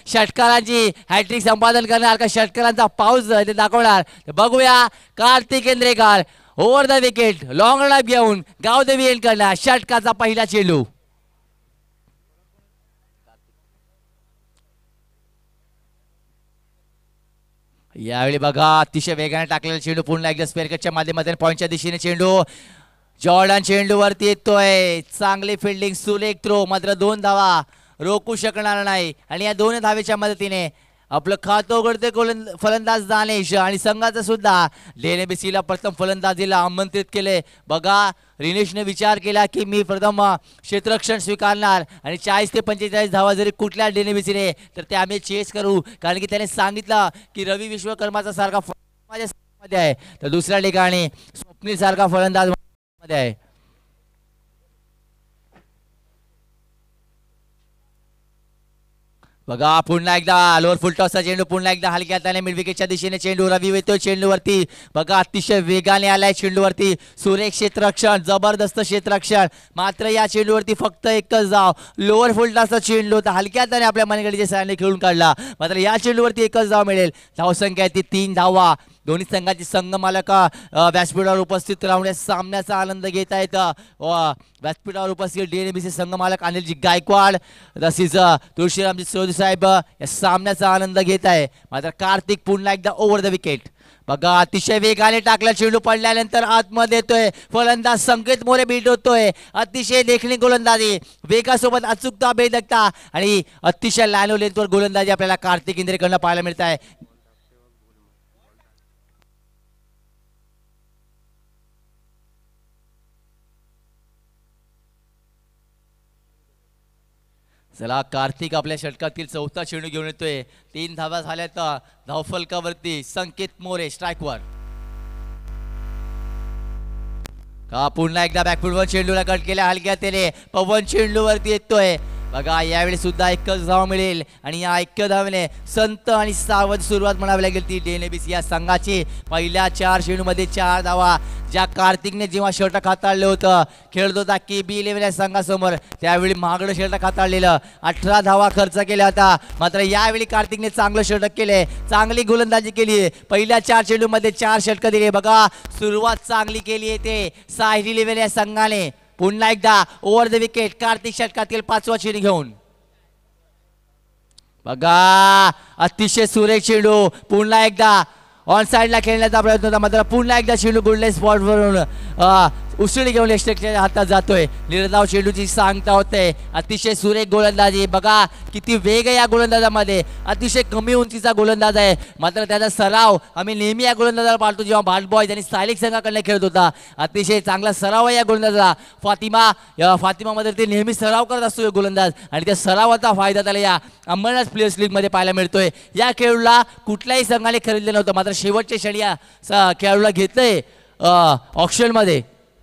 षटकारांची hat trick संपादन करणार का षटकारांचा पाऊस ते दाखवणार बघूया. Kartik Kendrekar over the wicket long run घेऊन गावदेवी एंड करणार षटकाचा पहिला चेंडू. यावेळी बघा अतिशय वेगाने टाकलेला चेंडू पुन्हा एकदा स्क्वेअर कटच्या माध्यमातून पॉईंटच्या दिशेने चेंडू. जॉर्डन चेंडूवरती येतोय. चांगली फिल्डिंग सुरेख थ्रो मात्र 2 धावा रोखू शकणार नाही आणि या 2 धावेच्या मदतीने आपलं खातं उघडते फलंदाज दानेश आणि संघाचं सुद्धा डेनेबिसीला प्रथम फलंदाजीला आमंत्रित केले. बघा रिनेशने विचार केला की मी प्रथम क्षेत्ररक्षण स्वीकारणार आणि 40 ते 45 धावा जरी कुठल्या डेनेबिसीने तर ते आम्ही चेस करू कारण की त्याने सांगितलं की रवी विश्वकर्माचा सारखा माझ्या मध्ये आहे तर दुसऱ्या ठिकाणी स्वप्नील सारखा फलंदाज मध्ये आहे. बघा पुन्हा एकदा लोअर फुल टॉसचा चेंडू पुन्हा एकदा हलक्या हाताने मिड विकेटच्या दिशेने चेंडू रवी येतो चेंडूवरती. बघा अतिशय वेगाने आलाय चेंडूवरती सुरेख क्षेत्ररक्षण जबरदस्त क्षेत्ररक्षण मात्र या चेंडूवरती फक्त एकच धाव. लोअर फुल टॉसचा चेंडू होता हलक्या हाताने आपल्या मनगडीच्या साहाय्याने खेळून काढला मात्र या चेंडूवरती एकच धाव मिळेल. धावसंख्या आहे ती 3 धावा. दोन्ही संघाची संघ मालक व्यासपीठावर उपस्थित राहून या सामन्याचा आनंद घेता येतं. व्यासपीठावर उपस्थित DNBC संघ मालक अनिलजी गायकवाड तसेच तुळशीरामजी चौधरी साहेब या सामन्याचा आनंद घेत आहे. मात्र कार्तिक पुन्हा एकदा ओव्हर द विकेट. बघा अतिशय वेगाने टाकला चेंडू पडल्यानंतर आतमध्ये येतोय फलंदाज संकेत मोरे बीट होतोय. अतिशय देखणी गोलंदाजी वेगासोबत अचूकता बेधकता आणि अतिशय लॅनो लेंथवर गोलंदाजी आपल्याला कार्तिक केंद्रेकरनं पाहायला मिळत आहे. चला कार्तिक आपल्या षटकातील 4था चेंडू घेऊन येतोय. 3 धावा झाल्यात धावफलकावरती. संकेत मोरे स्ट्राईकवर. पुन्हा एकदा बॅकफुटवर चेंडूला कट केल्या हलक्या तेने पवन चेंडूवरती येतोय. बघा यावेळी सुद्धा एकच धाव मिळेल आणि या एक धावेने संत आणि सावध सुरुवात म्हणावी लागेल ती DNBC या संघाची. पहिल्या 4 चेंडूमध्ये 4 धावा. ज्या कार्तिकने जेव्हा षटक हाताळलं होतं खेळत होता KB11 या संघासमोर त्यावेळी महागडं षटक हाताळलेलं 18 धावा खर्च केल्या होता. मात्र यावेळी कार्तिकने चांगलं षटक केले चांगली गोलंदाजी केली. पहिल्या 4 चेंडूमध्ये 4 षटकं दिले. बघा सुरुवात चांगली केली येते साहिल 11 या संघाने. पुन्हा एकदा ओव्हर द विकेट कार्तिक षटकातील 5वा चेंडू घेऊन. बघा अतिशय सुरेख चेंडू पुन्हा एकदा ऑन साइडला खेळण्याचा प्रयत्न होता मात्र पुन्हा एकदा चेंडू गुडले स्पॉटवरून उसळी घेऊन यष्टकच्या हातात जातोय. निर्धाव चेंडूची सांगता होते. अतिशय सुरेख गोलंदाजी. बघा किती वेग आहे या गोलंदाजामध्ये. अतिशय कमी उंचीचा गोलंदाज आहे मात्र त्याचा सराव आम्ही नेहमी या गोलंदाजाला पाहतो जेव्हा भाट बॉय त्यांनी स्थानिक संघाकडे खेळत होता. अतिशय चांगला सराव आहे या गोलंदाजाला. फातिमामध्ये ते नेहमी सराव करत असतो गोलंदाज आणि त्या सरावाचा फायदा त्याला या अंबरनाथ प्लेयर्स लीगमध्ये पाहायला मिळतोय. या खेळाडूला कुठल्याही संघाने खरेदले नव्हतं मात्र शेवटच्या क्षणी या खेळाडूला घेतलंय ऑक्शनमध्ये.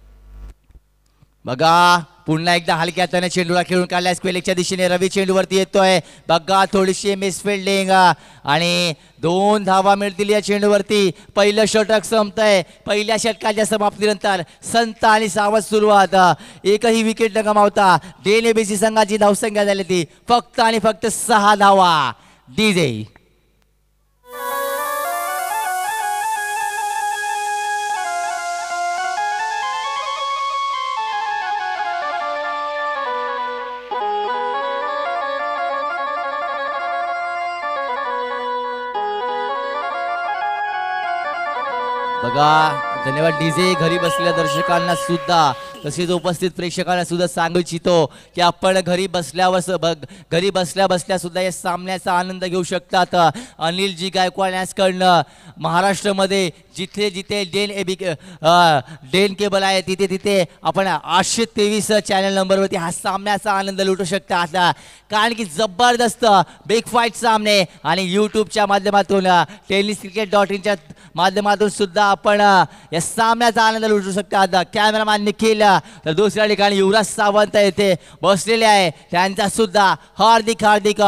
बघा पुन्हा एकदा हलक्या हाताने चेंडूला खेळून काढलाय स्क्वेअरच्या दिशेने रवी चेंडूवरती येतोय. बघा थोडीशी मिस फिल्डिंग आणि 2 धावा मिळतील या चेंडूवरती. पहिलं षटक संपतंय. पहिल्या षटकाच्या समाप्तीनंतर संत आणि सावध सुरुवात. एकही विकेट न गमावता DNBC संघाची धावसंख्या झाली ती फक्त आणि फक्त 6 धावा. DJ बघा धन्यवाद DJ. घरी बसलेल्या दर्शकांना सुद्धा तसेच उपस्थित प्रेक्षकांना सुद्धा सांगू इच्छितो की आपण घरी बसल्या सुद्धा या सामन्याचा आनंद घेऊ शकतात. अनिलजी गायकवाड यांच्याकडनं महाराष्ट्रामध्ये जिथे जिथे डेन केबल आहे तिथे तिथे आपण 823 चॅनल नंबरवरती हा सामन्याचा आनंद लुटू शकता आता. कारण की जबरदस्त बिग फाईट सामने आणि यूट्यूबच्या माध्यमातून tenniscricket.in माध्यमातून सुद्धा आपण या सामन्याचा आनंद लुटू शकता आता. कॅमेरामॅन निखिल तर दुसऱ्या ठिकाणी युवराज सावंत येथे बसलेले आहे त्यांचा सुद्धा हार्दिक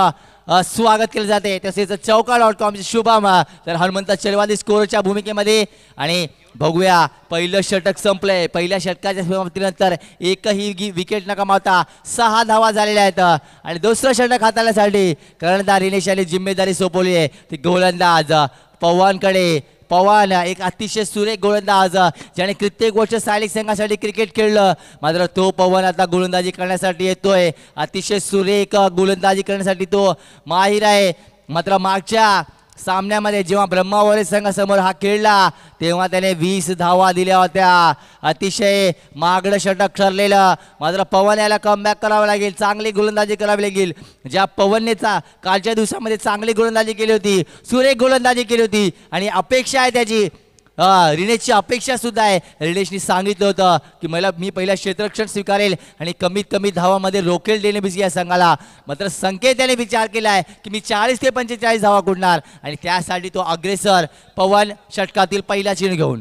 स्वागत केले जाते। तसेच चौका.com शुभम तर हनुमंत चलवादी स्कोरच्या भूमिकेमध्ये। आणि बघूया पहिलं षटक संपलंय। पहिल्या षटकाच्या समाप्तीनंतर एकही विकेट न गमावता 6 धावा झालेल्या आहेत। आणि दुसरं षटक हाताळण्यासाठी कर्णधार रिनेश यांनी जिम्मेदारी सोपवली आहे ती गोलंदाज पवनकडे। पवन एक अतिशय सुरेख गोलंदाज ज्याने कित्येक वर्ष सायलिक संघासाठी क्रिकेट खेळलं, मात्र तो पवन आता गोलंदाजी करण्यासाठी येतोय। अतिशय सुरेख गोलंदाजी करण्यासाठी तो माहिर आहे। मात्र मागच्या सामन्यामध्ये जेव्हा ब्रह्मावरी संघासमोर हा खेळला तेव्हा त्याने 20 धावा दिल्या होत्या। अतिशय महागडं षटक ठरलेलं। मात्र पवन याला कमबॅक करावं लागेल, चांगली गोलंदाजी करावी लागेल। ज्या पवनने कालच्या दिवसामध्ये चांगली गोलंदाजी केली होती, सुरेख गोलंदाजी केली होती आणि अपेक्षा आहे त्याची रिनेशची अपेक्षा सुद्धा आहे। रिनेशनी सांगितलं होतं की मी पहिला क्षेत्ररक्षण स्वीकारेल आणि कमीत कमी धावामध्ये रोखेल डेनेबिसी या संघाला। मात्र संकेत याने विचार केला आहे की मी 40 ते 45 धावा कुडणार आणि त्यासाठी तो अग्रेसर पवन षटकातील पहिला चेंडू घेऊन।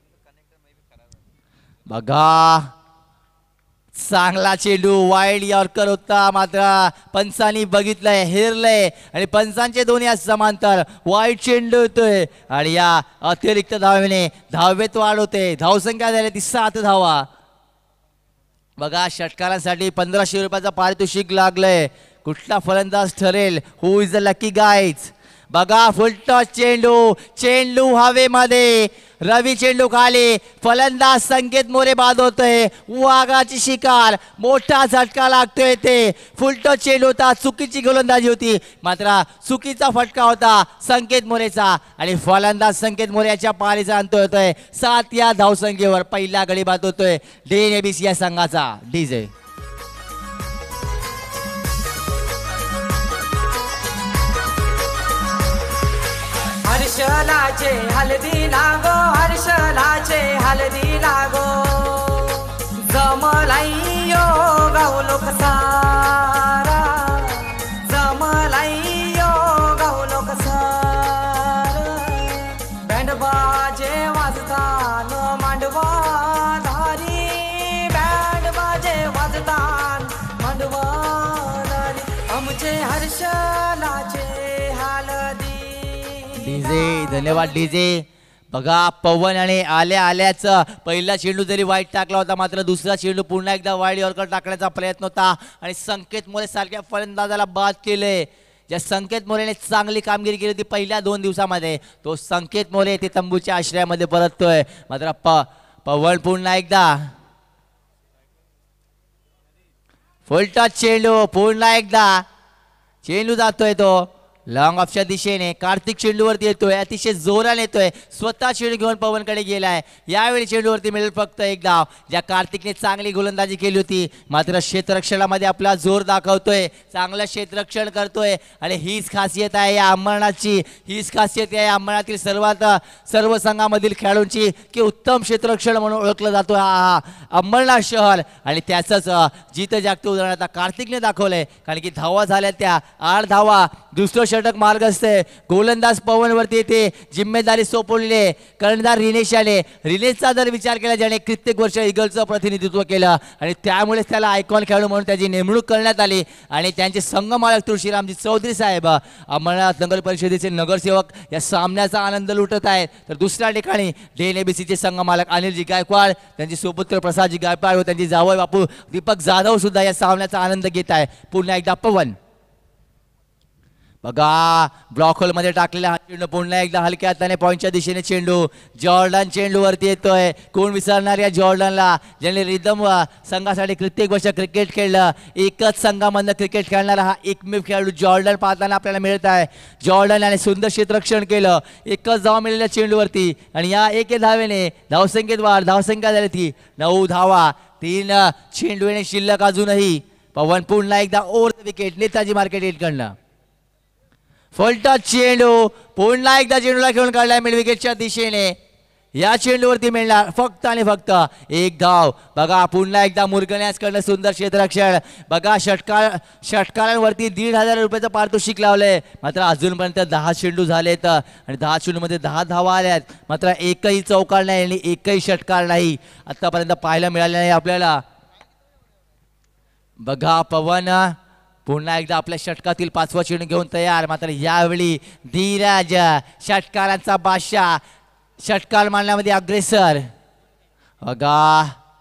बघा चांगला चेंडू वाईड यॉर्कर होता, मात्र पंचांनी बघितलंय, हेरलंय आणि पंचांचे दोन्ही समांतर वाईड चेंडू होतोय आणि या अतिरिक्त धावेने धावेत वाढ होते। धावसंख्या झाली ती 7 धावा। बघा षटकारांसाठी 1500 रुपयाचा पारितोषिक लागलंय। कुठला फलंदाज ठरेल, who is the lucky guys. बघा फुलटॉस चेंडू, चेंडू हवेमध्ये, रवी चेंडू खाली, फलंदाज संकेत मोरे बाद होतोय, वाघाची शिकार, मोठा झटका लागतोय। ते फुलटॉस चेंडू होता, चुकीची गोलंदाजी होती, मात्र चुकीचा फटका होता संकेत मोरेचा आणि फलंदाज संकेत मोरे याच्या पारीचा अंत होतोय। 7 या धावसंख्येवर पहिला गडी बाद होतोय डेनेबिसी या संघाचा। डीजे हर्षलाचे हलदी लागो, हर्षलाचे हलदी लागो, जमलाइयो गाव लोक सारा, जमलाइयो गाव लोक सारा, बँड बाजे वाजतान मांडवा धारी, बँड बाजे वाजतान मांडवा धारी, आमचे हर्षलाचे हलदी। डीजे धन्यवाद डीजे। बघा पवन आणि आल्याच पहिला चेंडू जरी वाईट टाकला होता, मात्र दुसरा चेंडू पुन्हा एकदा वाईड यॉर्कर टाकण्याचा प्रयत्न होता आणि संकेत मोरे सारख्या फलंदाजाला बाद केले। ज्या संकेत मोरेने चांगली कामगिरी केली होती पहिल्या 2 दिवसामध्ये, तो संकेत मोरे ते तंबूच्या आश्रयामध्ये परततोय। मात्र पवन पुन्हा एकदा फुलटॉस चेंडू, पुन्हा एकदा चेंडू जातोय तो लॉंग ऑफच्या दिशेने। कार्तिक चेंडूवरती येतोय, अतिशय जोराने येतोय, स्वतः चेंडू घेऊन पवनकडे गेलाय। यावेळी चेंडूवरती मिळेल फक्त एक धाव। ज्या कार्तिकने चांगली गोलंदाजी केली होती, मात्र क्षेत्ररक्षणामध्ये आपला जोर दाखवतोय, चांगलं क्षेत्ररक्षण करतोय आणि हीच खासियत आहे या अंबरनाथची, हीच खासियत आहे या अंबरनाथील सर्व संघामधील खेळाडूंची की उत्तम क्षेत्ररक्षण म्हणून ओळखलं जातो हा अंबरनाथ शहर। आणि त्याचंच जित जागते उदाहरण आता कार्तिकने दाखवलंय, कारण की धावा झाल्या त्या 8 धावा। दुसरं षटक मार्ग असते, गोलंदाज पवनवरती येते, जिम्मेदारी सोपवलेली कर्णधार रिनेश याने। रिनेशचा जर विचार केला, ज्याने कित्येक वर्ष ईगलचं प्रतिनिधित्व केलं आणि त्यामुळेच त्याला आयकॉन खेळाडू म्हणून त्याची नेमणूक करण्यात आली आणि त्यांचे संघमालक तुळशीरामजी चौधरी साहेब अंबरनाथ नगर परिषदेचे नगरसेवक या सामन्याचा आनंद लुटत आहेत। तर दुसऱ्या ठिकाणी डेनेबिसीचे संघमालक अनिलजी गायकवाड, त्यांचे सुपुत्र प्रसादजी गायकवाड व त्यांचे जावई बापू दीपक जाधव सुद्धा या सामन्याचा आनंद घेत आहे। पुन्हा एकदा पवन बघा ब्लॉक होल मध्ये टाकलेला हा चेंडू पुन्हा एकदा हलक्या हाताने पॉइंटच्या दिशेने चेंडू, जॉर्डन चेंडूवरती येतोय। कोण विसरणार या जॉर्डनला, ज्याने रिदम संघासाठी कित्येक वर्ष क्रिकेट खेळलं, एकच संघामधनं क्रिकेट खेळणारा हा एकमेव खेळाडू जॉर्डन पाहताना आपल्याला मिळत आहे। जॉर्डन याने सुंदर क्षेत्ररक्षण केलं, एकच धाव मिळालेल्या चेंडूवरती आणि या 1 धावेने धावसंख्येत वाढ, धावसंख्या झाली ती 9 धावा। 3 चेंडूने शिल्लक अजूनही। पवन पुन्हा एकदा over the wicket Netaji market एटकडनं फुलटॉस चेंडू, पुन्हा एकदा चेंडूला खेळून काढलाय मिड विकेटच्या दिशेने। या चेंडूवरती मिळणार फक्त आणि फक्त 1 धाव। बघा पुन्हा एकदा मुरगण्यासकडनं सुंदर क्षेत्ररक्षण। बघा षटकारांवरती 1,500 रुपयाचं पारितोषिक लावलंय, मात्र अजूनपर्यंत 10 चेंडू झालेत आणि 10 चेंडूमध्ये 10 धावा आल्यात, मात्र एकही चौकार नाही आणि एकही षटकार नाही आतापर्यंत पाहायला मिळाले नाही आपल्याला। बघा पुन्हा एकदा आपल्या षटकातील 5वा चेंडू घेऊन तयार. मात्र यावेळी धीरज षटकारांचा बादशाह, षटकार मारण्यामध्ये अग्रेसर. बघा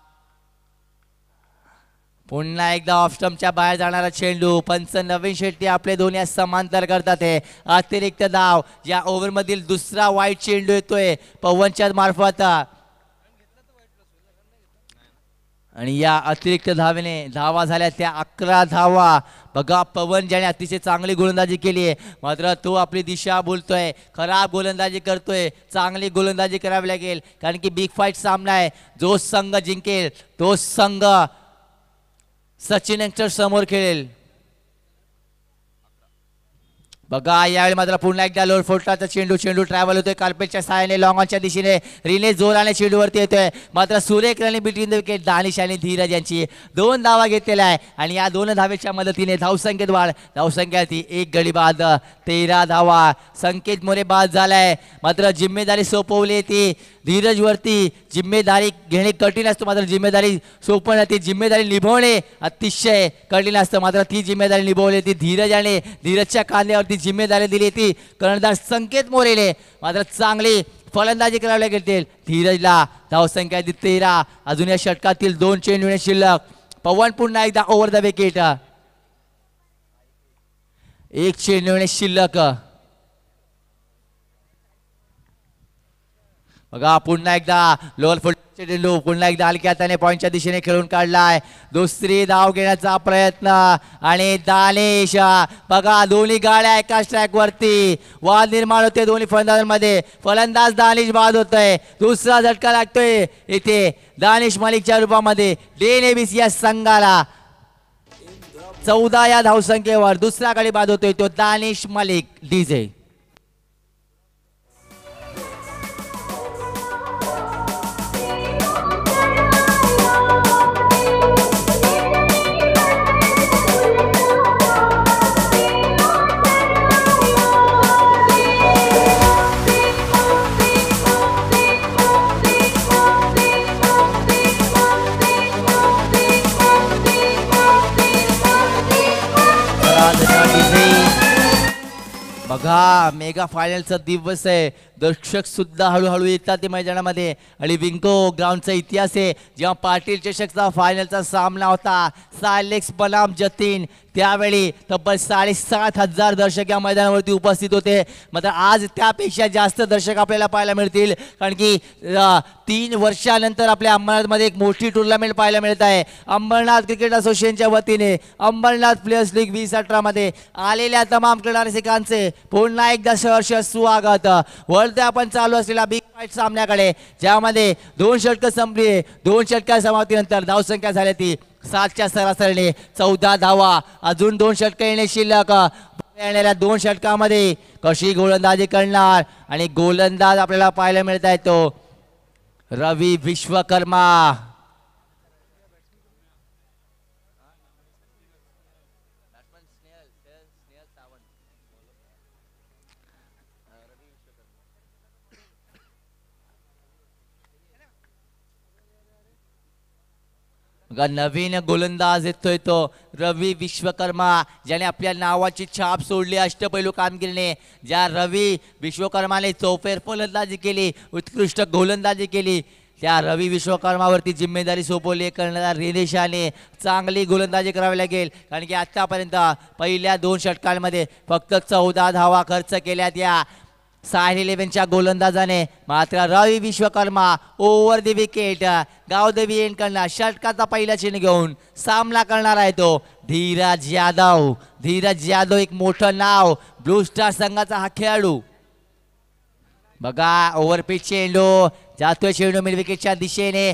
पुन्हा एकदा ऑफ स्टंपच्या बाहेर जाणारा चेंडू. पंच नवीन शेट्टी आपले दोन्ही समांतर करतात. अतिरिक्त धाव. या ओव्हरमधील दुसरा वाईट चेंडू येतोय पवनच्या मार्फत आणि या अतिरिक्त धावा झाल्या त्या 11 धावा. बघा पवन ज्याने अतिशय चांगली गोलंदाजी केली आहे, मात्र तो आपली दिशा बोलतोय, खराब गोलंदाजी करतोय. चांगली गोलंदाजी करावी लागेल कारण की बिग फाईट सामना आहे. जो संघ जिंकेल तो संघ सचिन यंगस्टर समोर खेळेल. बघा यावेळी मात्र पुन्हा एकदा लोअर फोर्टाचा चेंडू ट्रॅव्हल होतोय कार्पेटच्या सहाय्याने लॉंग ऑनच्या दिशेने. रिने जोराने चेंडूवरती येतोय. मात्र सुरेख running between the wicket. Danish आणि धीरज यांची 2 धावा घेतलेल्या आहे आणि या 2 धावेच्या मदतीने धावसंख्येत वाढ. धावसंख्या ती 1 गडी बाद 13 धावा. संकेत मोरे बाद झालाय. मात्र जिम्मेदारी सोपवली ती धीरजवरती. जिम्मेदारी घेणे कठीण असतं मात्र जिम्मेदारी सोपवणं, ती जिम्मेदारी निभवणे अतिशय कठीण असतं. मात्र ती जिम्मेदारी निभवली ती धीरजाने. धीरजच्या खांद्यावरती जिम्मेदारी दिली ती कर्णधार संकेत मोरेने. मात्र चांगली फलंदाजी करावी लागेल धीरजला. धावसंख्या 13. अजून या षटकातील 2 चेंडू शिल्लक. पवन पुन्हा एकदा ओव्हर द विकेट. 1 चेंडू शिल्लक. बघा पुन्हा एकदा लोअर फुट चेंडू पुन्हा एकदा हलक्या हाताने पॉईंटच्या दिशेने खेळून काढलाय. दुसरी धाव घेण्याचा प्रयत्न आणि दानिश. बघा दोन्ही गाड्या एकाच ट्रॅक वरती. वाद निर्माण होते दोन्ही फलंदाजांमध्ये. फलंदाज दानिश बाद होतोय. दुसरा झटका लागतोय इथे दानिश मलिकच्या रूपामध्ये. डेनेबिस या संघाला 14 या धावसंख्येवर दुसरा गडी बाद होतोय तो दानिश मलिक डीजे. बघा मेगा फायनलचा दिवस आहे. दर्शक सुद्धा हळूहळू येतात ते मैदानामध्ये आणि विंको ग्राउंडचा इतिहास आहे. जेव्हा पाटील चषकचा फायनलचा सामना होता सायलेक्स बनाम जतीन, त्यावेळी तब्बल 7,500 दर्शक या मैदानावरती उपस्थित होते. मात्र आज त्यापेक्षा जास्त दर्शक आपल्याला पाहायला मिळतील कारण की 3 वर्षानंतर आपल्या अंबरनाथमध्ये एक मोठी टुर्नामेंट पाहायला मिळत आहे. अंबरनाथ क्रिकेट असोसिएशनच्या वतीने अंबरनाथ प्लेयर्स लीग 2018 मध्ये आलेल्या तमाम क्रीडा रसिकांचे पुन्हा एकदा सहर्ष स्वागत. वळते आपण चालू असलेला बिग फाईट सामन्याकडे, ज्यामध्ये 2 षटकं संपली. 2 षटका समाप्तीनंतर धावसंख्या झाली ती 7च्या सरासरीने 14 धावा. अजून 2 षटकं येणे शिल्लक. येणाऱ्या 2 षटकामध्ये कशी गोलंदाजी करणार आणि गोलंदाज आपल्याला पाहायला मिळत आहे तो रवी विश्वकर्मा. नवीन गोलंदाज येतोय तो रवी विश्वकर्मा, ज्याने आपल्या नावाची छाप सोडली अष्टपैलू कामगिरीने. ज्या रवी विश्वकर्माने चौफेर फलंदाजी केली, उत्कृष्ट गोलंदाजी केली, त्या रवी विश्वकर्मावरती जिम्मेदारी सोपवली करणारा रिनेशाने. चांगली गोलंदाजी करावी लागेल कारण की आतापर्यंत पहिल्या 2 षटकांमध्ये फक्त 14 धावा खर्च केल्यात या साहिल 11च्या गोलंदाजाने. मात्र Ravi Vishwakarma over the wicket Gavdevi end करणार. षटकाचा पहिला चेंडू घेऊन सामना करणार आहे तो धीरज यादव. धीरज यादव एक मोठं नाव ब्लू स्टार संघाचा हा खेळाडू. बघा ओव्हरपिच चेंडू जातोय. चेंडू मिड विकेटच्या दिशेने.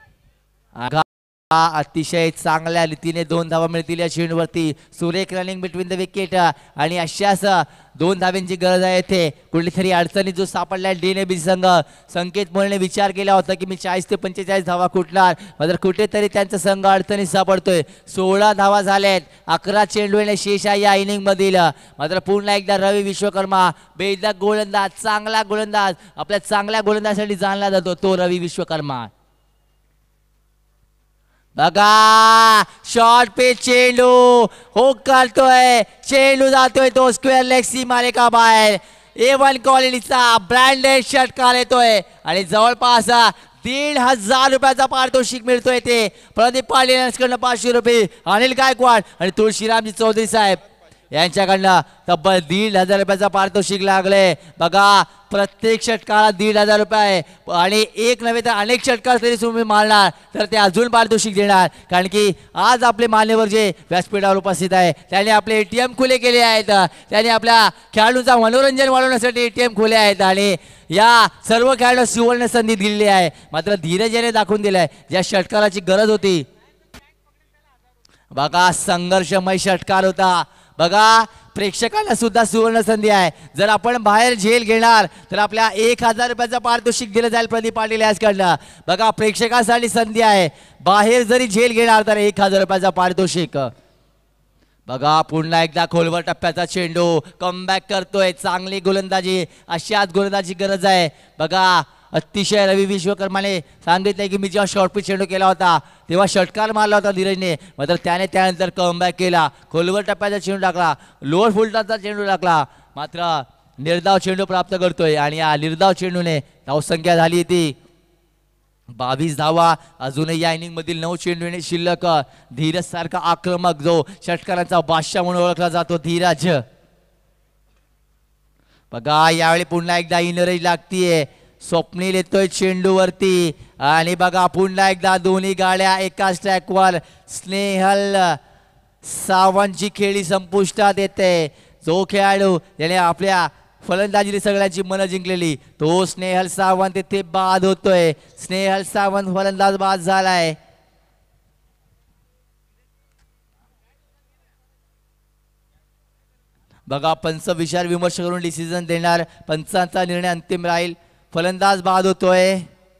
अतिशय चांगल्या रीतीने 2 धावा मिळतील या चेंडूवरती. सुरेख रनिंग बिटवीन द विकेट आणि अशाच 2 धावांची गरज आहे येथे. कुठलीतरी अडचणी जो सापडला डेनेबी संघ. संकेत मोरेने विचार केला होता की मी 40 ते 45 धावा कुठणार, मात्र कुठेतरी त्यांचा संघ अडचणीत सापडतोय. 16 धावा झाल्यात. 11 चेंडू येणे शेष आहे या इनिंग मधील. मात्र पुन्हा एकदा रवी विश्वकर्मा बेधक गोलंदाज, चांगला गोलंदाज, आपल्या चांगल्या गोलंदाजासाठी जाणला जातो तो रवी विश्वकर्मा. बघा शॉर्ट पे चेंडू हो करतोय, चेंडू जातोय तो स्क्वेअर लेग सीमारेखा बाहेर. A1 क्वालिटीचा ब्रँडेड षटकार येतोय आणि जवळपास 1,500 रुपयाचा पारितोषिक मिळतोय. ते प्रदीप पाटील यांच्याकडनं 500 रुपये, अनिल गायकवाड आणि तुळशीरामजी चौधरी साहेब यांच्याकडनं तब्बल 1,500 रुपयाचा पारितोषिक लागले. बघा प्रत्येक षटकाला 1,500 रुपये आणि एक नव्हे तर अनेक षटकार तरी तुम्ही मारणार तर ते अजून पारितोषिक देणार. कारण की आज आपले मान्यवर जे व्यासपीठावर उपस्थित आहे त्यांनी आपले ATM खुले केले आहेत. त्यांनी आपल्या खेळाडूंचा मनोरंजन वाढवण्यासाठी ATM खुले आहेत आणि या सर्व खेळाडूंना सुवर्ण संधी दिलेली आहे. मात्र धीरज याने दाखवून दिलाय ज्या षटकाराची गरज होती. बघा संघर्षमय षटकार होता. बघा प्रेक्षकांना सुद्धा सुवर्ण संधी आहे. जर आपण बाहेर झेल घेणार तर आपल्या 1,000 रुपयाचा पारितोषिक दिलं जाईल प्रदीप पाटील याचकडनं. बघा प्रेक्षकांसाठी संधी आहे. बाहेर जरी झेल घेणार तर 1,000 रुपयाचा पारितोषिक. बघा पुन्हा एकदा खोलवर टप्प्याचा चेंडू कमबॅक करतोय. चांगली गोलंदाजी, अशाच गोलंदाजी गरज आहे. बघा अतिशय रवी विश्वकर्माने सांगितलंय की मी जेव्हा शॉर्ट पिच चेंडू केला होता तेव्हा षटकार मारला होता धीरजने. मात्र त्याने त्यानंतर कमबॅक केला, खोलवर टप्प्याचा चेंडू टाकला, लोअर फुलटॉसचा चेंडू टाकला. मात्र निर्धाव चेंडू प्राप्त करतोय आणि या निर्धाव चेंडूने धावसंख्या झाली ती 22 धावा. अजूनही या इनिंग मधील 9 चेंडूने शिल्लक. धीरज सारखा आक्रमक जो षटकारांचा बादशाह म्हणून ओळखला जातो धीरज. बघा यावेळी पुन्हा एकदा इनरेज लागतीये. स्वप्नील येतोय चेंडूवरती आणि बघा पुन्हा एकदा दोन्ही गाड्या एकाच ट्रॅकवर. स्नेहल सावंतची खेळी संपुष्टात येते. जो खेळाडू ज्याने आपल्या फलंदाजीने सगळ्यांची मनं जिंकलेली तो स्नेहल सावंत येथे बाद होतोय. स्नेहल सावंत फलंदाज बाद झालाय. बघा पंच विचार विमर्श करून डिसिजन देणार. पंचांचा निर्णय अंतिम राहील. फलंदाज बाद होतोय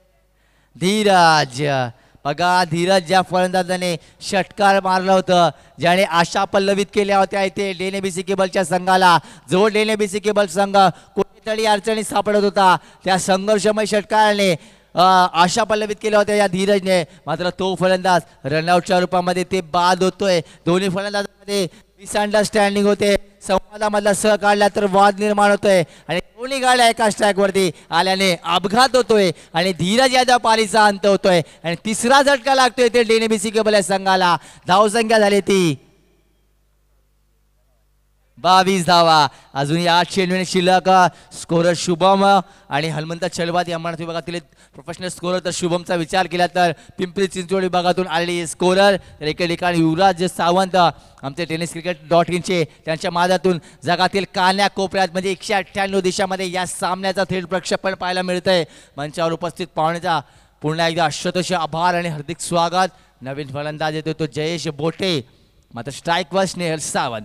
धीरज. बघा धीरज ज्या फलंदाजाने षटकार मारलं होतं, ज्याने आशा पल्लवित केल्या होत्या इथे डेनेबीसी केबलच्या संघाला, जो डेनेबीसी केबल संघ कुठेतरी अडचणी सापडत होता, त्या संघर्षमय षटकाराने आशा पल्लवित केल्या होत्या या धीरजने. मात्र तो फलंदाज रनआउटच्या रूपामध्ये ते बाद होतोय. दोन्ही फलंदाजांमध्ये मिसअंडरस्टँडिंग होते. संवादामधला सह काढला तर वाद निर्माण होतोय आणि दोन्ही गाड्या एका स्ट्राईकवरती आल्याने अपघात होतोय आणि धीरज यादव पारीचा अंत होतोय आणि तिसरा झटका लागतोय ते डेनेबीसी केबल या संघाला. धावसंख्या झाली ती 22 धावा. अजून 8 चेंडूने शिल्लक. स्कोरर शुभम आणि हनुमंत चलवाद या म्हणत विभागातील प्रोफेशनल स्कोरर. तर शुभमचा विचार केला तर पिंपरी चिंचवड विभागातून आलेले स्कोरर. तर एके ठिकाणी युवराज सावंत आमचे tenniscricket.in त्यांच्या माध्यमातून जगातील कान्या कोपऱ्यात म्हणजे 198 देशामध्ये या सामन्याचा थेट प्रक्षेपण पाहायला मिळतंय. मंचावर उपस्थित पाहुण्याचा पुन्हा एकदा अशतश आभार आणि हार्दिक स्वागत. नवीन फलंदाज येतो तो जयेश बोटे. मात्र स्ट्राईकवर स्नेहल सावंत.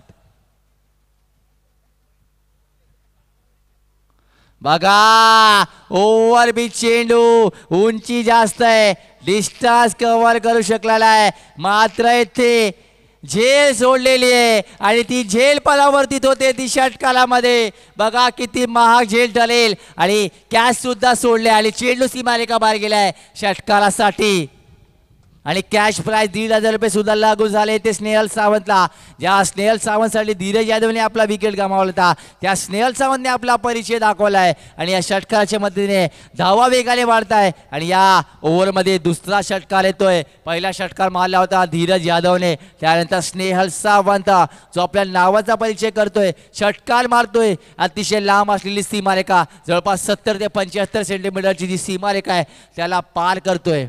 बघा ओव्हर बीच चेंडू, उंची जास्त आहे, डिस्टन्स कव्हर करू शकलेला आहे. मात्र येथे झेल सोडलेली आहे आणि ती झेल परावर्तित होते ती षटकारामध्ये. बघा किती महाग झेल ठरेल आणि कॅच सुद्धा सोडले आणि चेंडू सीमारेखा बाहेर गेलाय षटकारासाठी आणि कॅश प्राइस 1,500 रुपये सुद्धा लागू झाले ते स्नेहल सावंतला. ज्या स्नेहल सावंतसाठी धीरज यादवने आपला विकेट गमावला होता त्या स्नेहल सावंतने आपला परिचय दाखवलाय आणि या षटकाराच्या मदतीने धावा वेगाने वाढताय आणि या ओव्हरमध्ये दुसरा षटकार येतोय. पहिला षटकार मारला होता धीरज यादवने, त्यानंतर स्नेहल सावंत जो आपल्या नावाचा परिचय करतोय, षटकार मारतोय. अतिशय लांब असलेली सीमारेखा जवळपास 70 ते 75 सेंटीमीटरची जी सीमारेखा आहे त्याला पार करतोय.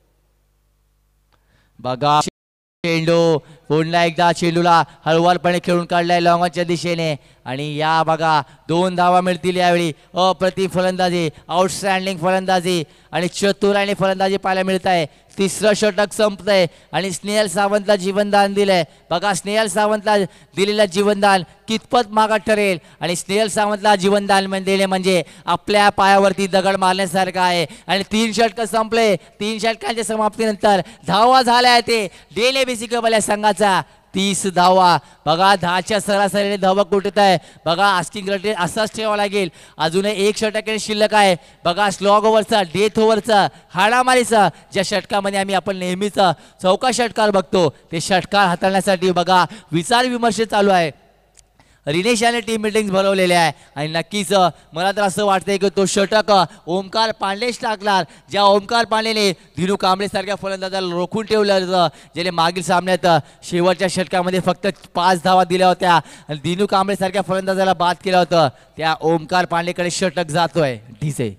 बघा चेंडू पुन्हा एकदा चेंडूला हळुवारपणे खेळून काढलाय लॉंगच्या दिशेने आणि या बघा 2 धावा मिळतील यावेळी. अप्रतिम फलंदाजी, आउटस्टँडिंग फलंदाजी आणि चतुराने फलंदाजी पाहायला मिळत आहे. तिसरं षटक संपतंय आणि स्नेहल सावंतला जीवनदान दिलंय. बघा स्नेहल सावंतला दिलेलं जीवनदान कितपत मागात ठरेल आणि स्नेहल सावंतला जीवनदान दिले म्हणजे आपल्या पायावरती दगड मारण्यासारखं आहे. आणि 3 षटक संपले. 3 षटकांच्या समाप्तीनंतर धावा झाल्या ते डेनेबीसी केबल या संघाचा 30 धावा. बघा 10च्या सरासरीने धावा कुठत आहे. बघा आस्किंग रेट असाच ठेवावा लागेल. अजून एक षटकाने शिल्लक आहे. बघा स्लॉग ओव्हरचा, डेथ ओव्हरचा, हाणामारीचा, ज्या षटकामध्ये आपण नेहमीच चौका षटकार बघतो ते षटकार हाताळण्यासाठी बघा विचार विमर्श चालू आहे. रिनेश याने टीम मीटिंग भरवलेले आहे आणि नक्कीच मला तर असं वाटतंय की तो षटक ओमकार पांडेच टाकणार. ज्या ओमकार पांडेने दिनू कांबळे सारख्या फलंदाजाला रोखून ठेवलं होतं, ज्याने मागील सामन्यात शेवटच्या षटकामध्ये फक्त 5 धावा दिल्या होत्या आणि दिनू कांबळे सारख्या फलंदाजाला बाद केलं होतं, त्या ओमकार पांडेकडे षटक जातोय. ढिसे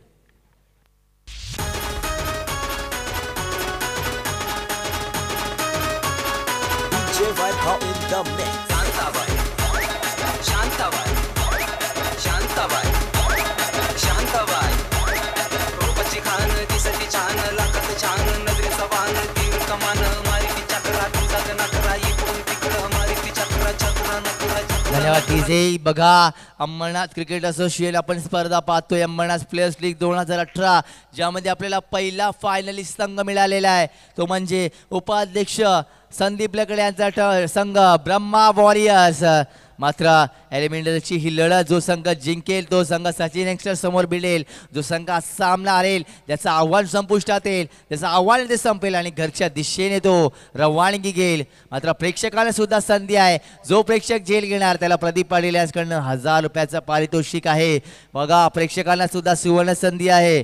धन्यवाद टीजे. बघा अंबरनाथ क्रिकेट असोसिएशन आपण स्पर्धा पाहतोय. अंबरनाथ प्लेयर्स लीग 2018 ज्यामध्ये आपल्याला पहिला फायनलिस्ट संघ मिळालेला आहे तो म्हणजे उपाध्यक्ष संदीप लकडे यांचा संघ ब्रह्मा वॉरियर्स. मात्र एलिमिनेटरची ही लढत जो संघ जिंकेल तो संघ सचिन यंगस्टर समोर भिडेल. जो संघ सामना हरेल त्याचं आव्हान संपुष्टात येईल, त्याचं आव्हान ते संपेल आणि घरच्या दिशेने तो रवानगी घेईल. मात्र प्रेक्षकांना सुद्धा संधी आहे. जो प्रेक्षक जेल घेणार त्याला प्रदीप पाटील यांच्याकडनं 1000 रुपयाचं पारितोषिक आहे. बघा प्रेक्षकांना सुद्धा सुवर्ण संधी आहे.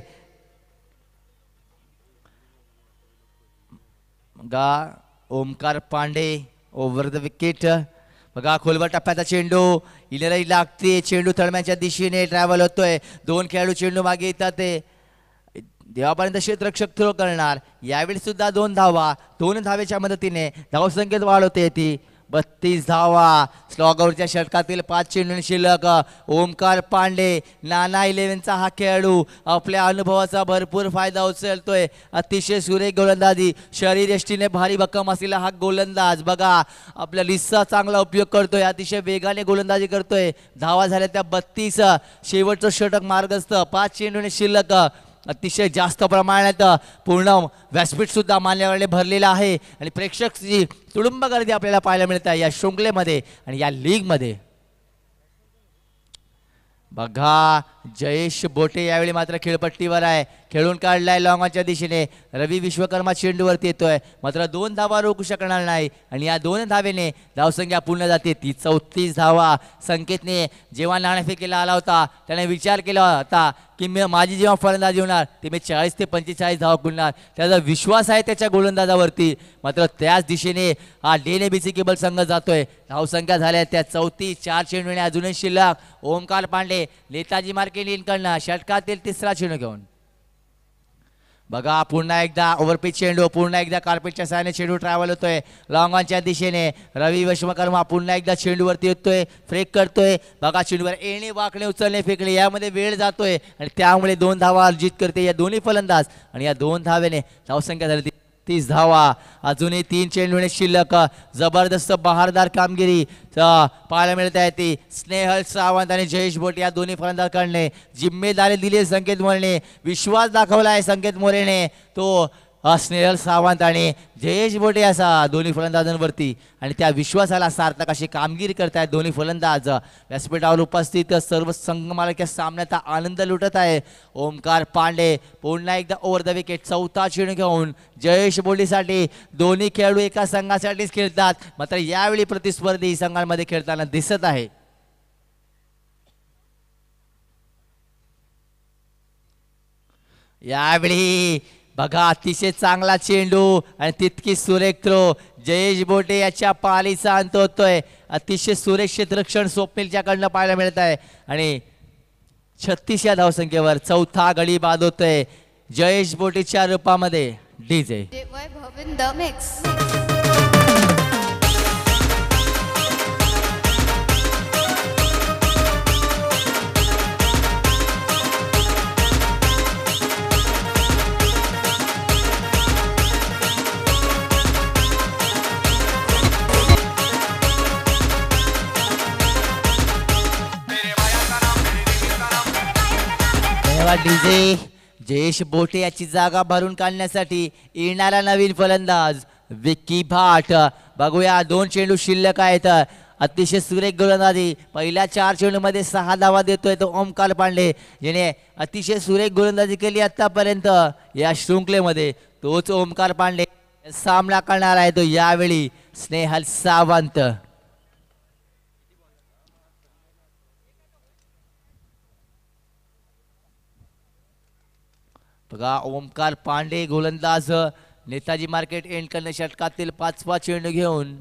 बघा Omkar Pandey over the wicket. बघा खोलवर टप्प्याचा चेंडू इलराई लागते. चेंडू तळम्याच्या दिशेने ट्रॅव्हल होतोय. 2 खेळाडू चेंडू मागे येतात ते देवापर्यंत क्षेत्ररक्षक थ्रो करणार. यावेळी सुद्धा 2 धावा. 2 धावेच्या मदतीने धावसंख्येत वाढ होते ती 32 धावा. स्लॉगआउटच्या षटकातील 5 चेंडू शिल्लक. ओमकार पांडे नाना 11चा हा खेळाडू आपल्या अनुभवाचा भरपूर फायदा उचलतोय. अतिशय सुरेख गोलंदाजी, शरीरयष्टीने भारी भक्कम असलेला हा गोलंदाज. बघा आपल्या लिस्टचा चांगला उपयोग करतोय, अतिशय वेगाने गोलंदाजी करतोय. धावा झाल्या त्या 32. शेवटचं षटक मार्गस्थ. 5 चेंडूने शिल्लक. अतिशय जास्त प्रमाणात पूर्ण व्यासपीठ सुद्धा मान्यवराने भरलेला आहे आणि प्रेक्षकची तुडुंब गर्दी आपल्याला पाहायला मिळत आहे या शृंखलेमध्ये आणि या लीगमध्ये. बघा जयेश बोटे यावेळी मात्र खेळपट्टीवर आहे. खेळून काढलाय लॉंगच्या दिशेने. रवी विश्वकर्मा चेंडूवरती येतोय. मात्र 2 धावा रोखू शकणार नाही आणि या 2 धावेने धावसंख्या पूर्ण जाते ती 34 धावा. संकेतने जेव्हा नाणेफेकीला आला होता त्याने विचार केला होता की माझी जेव्हा फलंदाजी होणार ते मी 40 ते 45 धावा कुलणार. त्याचा विश्वास आहे त्याच्या गोलंदाजावरती. मात्र त्याच दिशेने हा डेनेबीसी केबल संघ जातोय. धावसंख्या झाल्या त्या 34. 4 चेंडूने अजूनही शिल्लक. ओमकार पांडे नेताजी मार्के लीनकडनं षटकातील 3रा चेंडू घेऊन. बघा पुन्हा एकदा ओव्हरपिच चेंडू. पुन्हा एकदा कार्पेटच्या सहाय्याने चेंडू ट्रॅव्हल होतोय लॉंगॉनच्या दिशेने. रवी विश्वकर्मा पुन्हा एकदा चेंडूवरती येतोय, फ्रेक करतोय. बघा चेंडूवर येणे वाकणे उचलणे फेकणे यामध्ये वेळ जातोय आणि त्यामुळे 2 धावा अर्जित करते या दोन्ही फलंदाज आणि या 2 धावेने धावसंख्या झाली 30 धावा. अजूनही 3 चेंडूने शिल्लक. जबरदस्त बहारदार कामगिरी पाहायला मिळत आहे ती स्नेहल सावंत आणि जयेश बोट या दोन्ही फलंदाजांकडे. जिम्मेदारी दिली संकेत मोरेने, विश्वास दाखवला आहे संकेत मोरेने. तो स्नेहल सावंत आणि जयेश बोटे असा दोन्ही फलंदाजांवरती आणि त्या विश्वासाला सार्थक अशी कामगिरी करतायत दोन्ही फलंदाज. व्यासपीठावर उपस्थित सर्व संघमालक सामन्याचा आनंद लुटत आहे. ओमकार पांडे पुन्हा एकदा ओव्हर द विकेट. 4था चेंडू घेऊन जयेश बोटेसाठी. दोन्ही खेळाडू एका संघासाठीच खेळतात, मात्र यावेळी प्रतिस्पर्धी संघांमध्ये खेळताना दिसत आहे. यावेळी बघा अतिशय चांगला चेंडू आणि तितकी सुरेख थ्रो. जयेश बोटे याच्या पालीचा अंत होतोय. अतिशय सुरेख क्षेत्ररक्षण स्वप्नीलच्याकडनं पाहायला मिळत आहे आणि 36 या धावसंख्येवर 4था गडी बाद होतोय जयेश बोटेच्या रूपामध्ये. DJ DJ. जयेश बोटे याची जागा भरून काढण्यासाठी येणारा नवीन फलंदाज विक्की भाट. बघूया 2 चेंडू शिल्लक आहेत. अतिशय सुरेख गोलंदाजी, पहिल्या 4 चेंडूमध्ये 6 धावा देतोय तो ओमकार पांडे, ज्याने अतिशय सुरेख गोलंदाजी केली आतापर्यंत या शृंखलेमध्ये. तोच ओमकार पांडे सामना करणार आहे तो यावेळी स्नेहल सावंत. बघा ओमकार पांडे गोलंदाज नेताजी मार्केट एंड करणे षटकातील 5वा चेंडू घेऊन.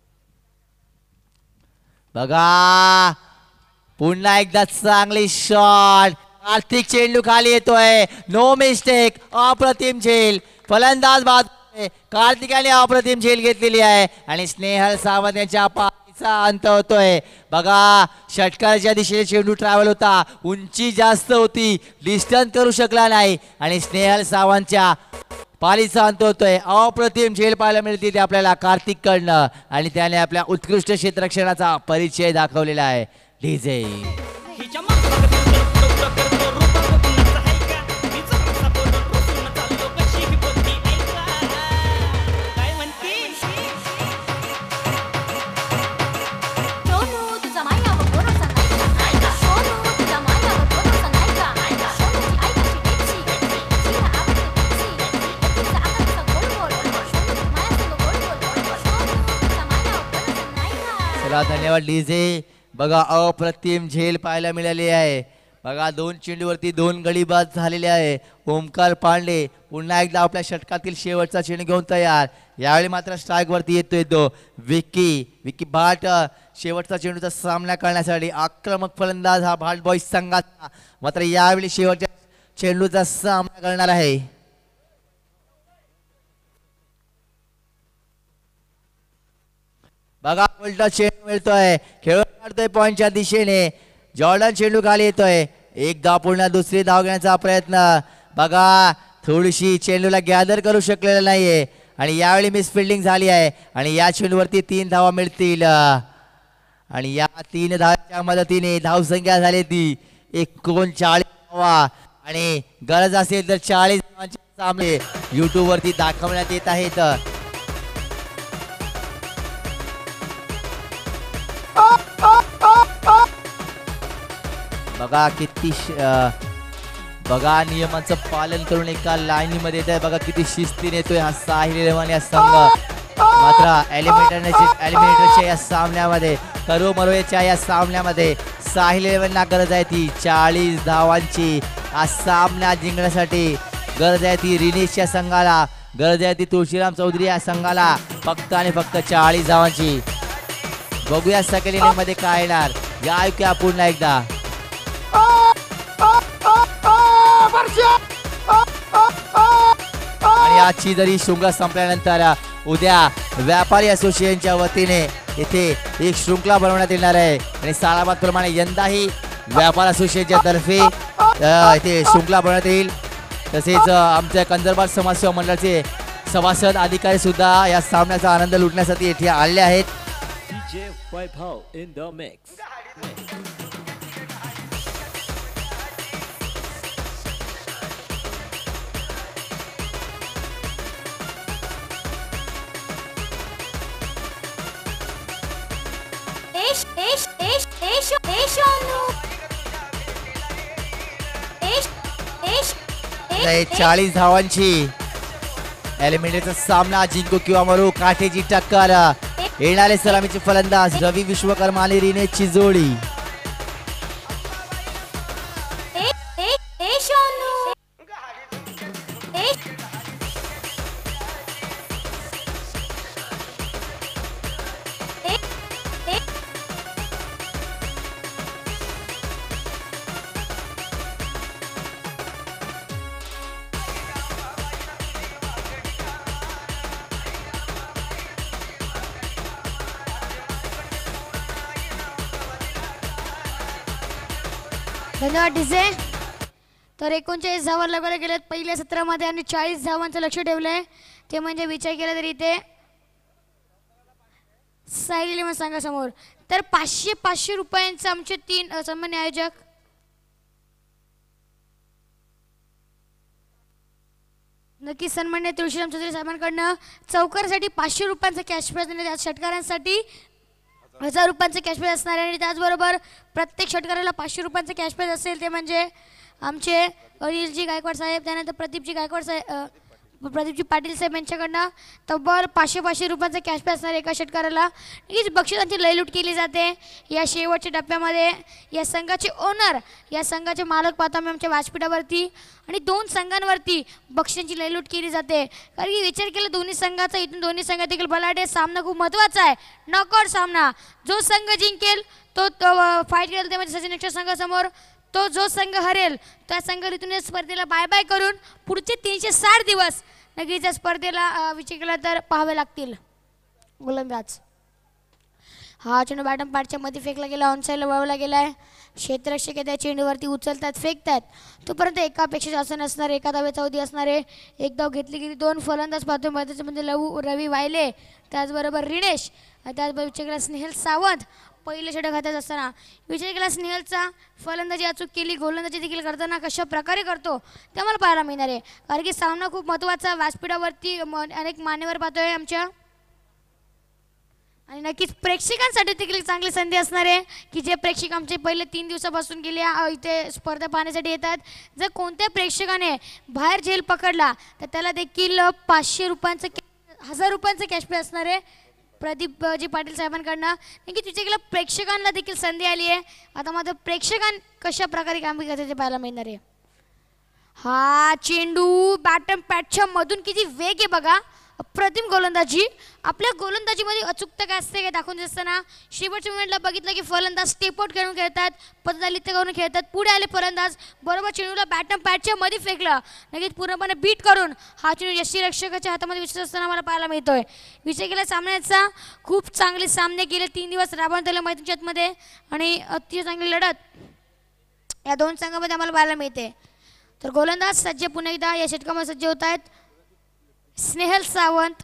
बघा पुन्हा एकदा चांगली शॉट, कार्तिक चेंडू खाली येतोय, नो मिस्टेक, अप्रतिम झेल. फलंदाज बाद कार्तिकाने अप्रतिम झेल घेतलेली आहे आणि स्नेहल सावंत यांच्या पाठीचा अंत होतोय. बघा षटकाराच्या दिशेने चेंडू ट्रॅव्हल होता, उंची जास्त होती, डिस्टन्स करू शकला नाही आणि स्नेहल सावंतच्या पालीचा अंत होतोय. अप्रतिम झेल पाहायला मिळते ते आपल्याला कार्तिक कडनं आणि त्याने आपल्या उत्कृष्ट क्षेत्ररक्षणाचा परिचय दाखवलेला आहे. डीजे धन्यवाद डीजे. बघा अप्रतिम झेल पाहायला मिळाली आहे. बघा 2 चेंडूवरती 2 गडी बाद झालेले आहे. ओमकार पांडे पुन्हा एकदा आपल्या षटकातील शेवटचा चेंडू घेऊन तयार. यावेळी मात्र स्ट्राईक वरती येतोय तो विकी भाट. शेवटचा चेंडूचा सामना करण्यासाठी आक्रमक फलंदाज हा भाट बॉईज संघाचा मात्र यावेळी शेवटच्या चेंडूचा सामना करणार आहे. बघा उलटा चेंडू मिळतोय, खेळून काढतोय पॉइंटच्या दिशेने. जॉर्डन चेंडू खाली येतोय, एक धाव पूर्ण, दुसरी धाव घेण्याचा प्रयत्न. बघा थोडीशी चेंडूला गॅदर करू शकलेला नाहीये आणि यावेळी मिस फिल्डिंग झाली आहे आणि या चेंडूवरती 3 धावा मिळतील आणि या 3 धावांच्या मदतीने धावसंख्या झाली ती 39 धावा आणि गरज असेल तर 40 धावांचे सामने YouTube वरती दाखवण्यात येत आहेत. बघा किती बघा नियमांचं पालन करून एका लाईनीमध्ये येत आहे. बघा किती शिस्तीने येतोय हा साहिल इलेव्हन या संघ. मात्र एलिमिनेटरच्या या सामन्यामध्ये करोमरोच्या या सामन्यामध्ये साहिल इलेव्हनला गरज आहे ती 40 धावांची. हा सामना जिंकण्यासाठी गरज आहे ती रिनेशच्या संघाला, गरज आहे ती तुळशीराम चौधरी या संघाला फक्त आणि फक्त 40 धावांची. बघूया सेकंड इनिंग मध्ये काय येणार, या ऐकूया पुन्हा एकदा. आणि आजची जरी शृंखला संपल्यानंतर उद्या व्यापारी असोसिएशनच्या वतीने इथे एक शृंखला बनवण्यात येणार आहे आणि सालाबाद प्रमाणे यंदाही व्यापार असोसिएशनच्या तर्फे इथे शृंखला बनवण्यात येईल. तसेच आमच्या कंदरबाद समाजसेवा मंडळाचे सभासद अधिकारी सुद्धा या सामन्याचा आनंद लुटण्यासाठी इथे आले आहेत. आहे 40 धावांची एलिमिनेटरचा सामना, जिंकू किंवा मरू, काठेची टक्कर. येणारे सलामीचे फलंदाज रवी विश्वकर्मा आणि रिनेशची जोडी. धन्यवाद डीजे. तर 39 धावा लगावल्या गेल्यात पहिल्या सत्रामध्ये आणि 40 धावांचं लक्ष ठेवलंय. ते म्हणजे विचार केला तरी इथे साहिल इलेव्हन संघासमोर. तर 500 रुपयांचे आमचे 3 सन्मान्य आयोजक. नक्कीच सन्मान्य तुळशीराम चौधरी साहेबांकडनं चौकारासाठी 500 रुपयांचं कॅश प्राईज आणि त्या षटकारांसाठी 1000 रुपयांचं कॅश प्राईज असणार आहे आणि त्याचबरोबर प्रत्येक षटकाराला 500 रुपयांचं कॅश प्राईज असेल ते म्हणजे आमचे अनिलजी गायकवाड साहेब त्यानंतर प्रदीपजी पाटील साहेब यांच्याकडनं तब्बल 500 रुपयांचं कॅश प्राईज असणार एका षटकाराला. नक्कीच बक्षिसांची लयलूट केली जाते या शेवटच्या टप्प्यामध्ये. या संघाचे ओनर या संघाचे मालक पाहतो आम्ही आमच्या व्यासपीठावरती आणि 2 संघांवरती बक्षिसांची लयलूट केली जाते. कारण की विचार केला दोन्ही संघाचा इथून दोन्ही संघातील बलाढ्य सामना खूप महत्त्वाचा आहे. नॉकआउट सामना. जो संघ जिंकेल तो फाईट करेल ते म्हणजे सचिन एक्सप्रेस संघासमोर. तो जो संघ हरेल त्या संघ इथून स्पर्धेला बाय बाय करून पुढचे 360 दिवस नक्कीच या स्पर्धेला विचार केला तर पाहावे लागतील. गोलंदाज हा चेंडू बॅटम पॅडच्या मध्ये फेकला गेला. ऑन साईडला वळवला गेला आहे. क्षेत्ररक्षक त्या चेंडूवरती उचलतात फेकतात तोपर्यंत एकापेक्षा जास्त नसणार. एका धावेचा अवधी असणार आहे. एक धाव घेतली गेली. 2 फलंदाज पाहतो मध्ये रवी वायले त्याचबरोबर रिणेश त्याचबरोबर विचार केला स्नेहल सावंत पहिले षटक हातात असताना विचार केला स्नेहलचा फलंदाजी अचूक केली. गोलंदाजी देखील करताना कशा प्रकारे करतो ते आम्हाला पाहायला मिळणार आहे. कारण की सामना खूप महत्त्वाचा. व्यासपीठावरती अनेक मान्यवर पाहतोय आमच्या आणि नक्कीच प्रेक्षकांसाठी देखील चांगली संधी असणार आहे की जे प्रेक्षक आमचे पहिले 3 दिवसापासून गेले इथे स्पर्धा पाहण्यासाठी येतात. जर कोणत्या प्रेक्षकाने बाहेर झेल पकडला तर त्याला देखील 500 रुपयांचं 1000 रुपयांचं कॅश प्राईज असणार आहे प्रदीपजी पाटील साहेबांकडनं. नक्कीच विचार केला प्रेक्षकांना देखील संधी आली आहे. आता मात्र प्रेक्षकां कशा प्रकारे कामगिरी करतात ते पाहायला मिळणार आहे. हा चेंडू बॅटम पॅडच्या मधून किती वेग आहे बघा. अप्रतिम गोलंदाजी. आपल्या गोलंदाजीमध्ये अचूकता काय असते काय दाखवून देत असताना शेवटच्या मोमेंटला बघितलं की फलंदाज स्टेप आउट करून खेळतात. पद्धतलित्य करून खेळतात. पुढे आले फलंदाज बरोबर चेंडूला बॅटम पॅडच्या मध्ये फेकलं. नक्कीच पूर्णपणे बीट करून हा चेंडू यष्टीरक्षकाच्या हातामध्ये विसरत असताना मला पाहायला मिळतोय. विजय केला सामन्याचा. खूप चांगले सामने केले. 3 दिवस राबवण्यात आले मैदानामध्ये आणि अतिशय चांगली लढत या 2 संघामध्ये आम्हाला पाहायला मिळते. तर गोलंदाज सज्ज पुन्हा एकदा या षटकामध्ये सज्ज होत आहेत. स्नेहल सावंत.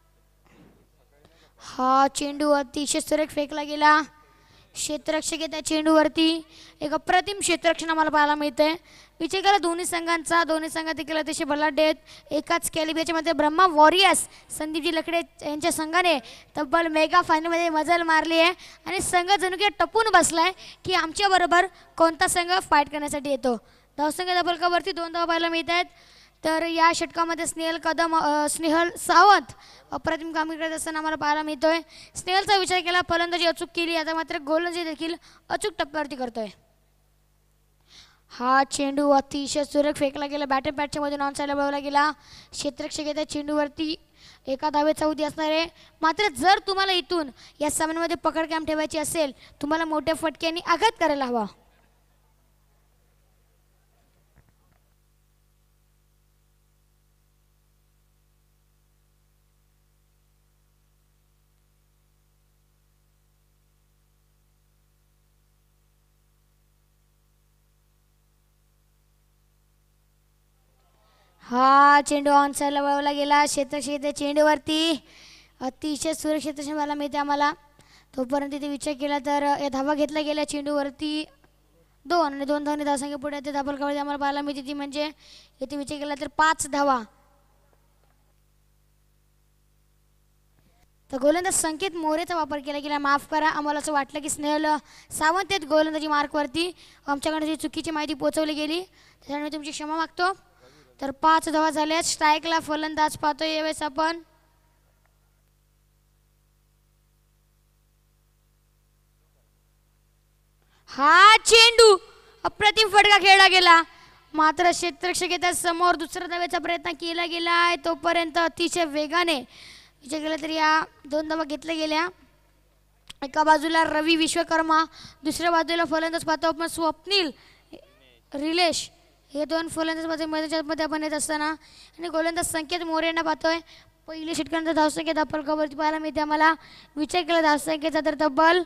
हा चेंडू अतिशय सुरेख फेकला गेला. क्षेत्ररक्षक त्या चेंडूवरती एक अप्रतिम क्षेत्ररक्षण आम्हाला पाहायला मिळते. विचार केला दोन्ही संघांचा. दोन्ही संघात देखील अतिशय बलाढ्य आहेत. एकाच कॅलिबरच्या मध्ये ब्रह्मा वॉरियर्स संदीपजी लकडे यांच्या संघाने तब्बल मेगा फायनलमध्ये मजल मारली आहे आणि संघ जणू की टपून बसलाय की आमच्याबरोबर कोणता संघ फाईट करण्यासाठी येतो. धावसंघ दबलकावरती 2 धावा पाहायला मिळत आहेत. तर या षटकामध्ये स्नेहल सावंत अप्रतिम कामगिरी करत असताना आम्हाला पाहायला मिळतोय. स्नेहलचा विचार केला फलंदाजी अचूक केली. आता मात्र गोलंदाजी देखील अचूक टप्प्यावरती करतोय. हा चेंडू अतिशय सुरेख फेकला गेला. बॅटन पॅडच्या मध्ये ऑन साईडला वळवला गेला. क्षेत्ररक्षक त्या चेंडूवरती एका धावेचा अवधी असणार आहे. मात्र जर तुम्हाला इथून या सामन्यामध्ये पकड कायम ठेवायची असेल तुम्हाला मोठ्या फटक्यांनी आघात करायला हवा. हा चेंडू ऑन साईडला वळवला गेला. क्षेत्ररक्षक चेंडूवरती अतिशय सुरक्षित मला मिळते आम्हाला. तोपर्यंत इथे विचार केला तर या धावा घेतल्या गेल्या चेंडूवरती 2 आणि 2 धावांनी धावसंख्या पुढे ते धाबलकावरती आम्हाला पाहायला मिळते ती म्हणजे इथे विचार केला तर 5 धावा. तर गोलंदाज संकेत मोरेचा वापर केला गेला. माफ करा आम्हाला असं वाटलं की स्नेहल सावंत आहेत गोलंदाजी मार्कवरती. आमच्याकडे जी चुकीची माहिती पोहोचवली गेली त्यामुळे तुमची क्षमा मागतो. तर 5 धावा झाल्या. स्ट्राईकला फलंदाज पाहतोय यावेळेस आपण. हा चेंडू अप्रतिम फटका खेळला गेला. मात्र क्षेत्ररक्षक समोर दुसऱ्या धावेचा प्रयत्न केला गेला आहे. तोपर्यंत अतिशय वेगाने विचार केला तरी या 2 धावा घेतल्या गेल्या. एका बाजूला रवी विश्वकर्मा दुसऱ्या बाजूला फलंदाज पाहतो आपण स्वप्नील रिलेश. हे 2 फलंदाज मध्ये आपण येत असताना आणि गोलंदाज संकेत मोरे यांना पाहतोय. पहिली षटकांचा धावसंख्या धापलकावरती पाहायला मिळते आम्हाला. विचार केला धावसंख्येचा तर तब्बल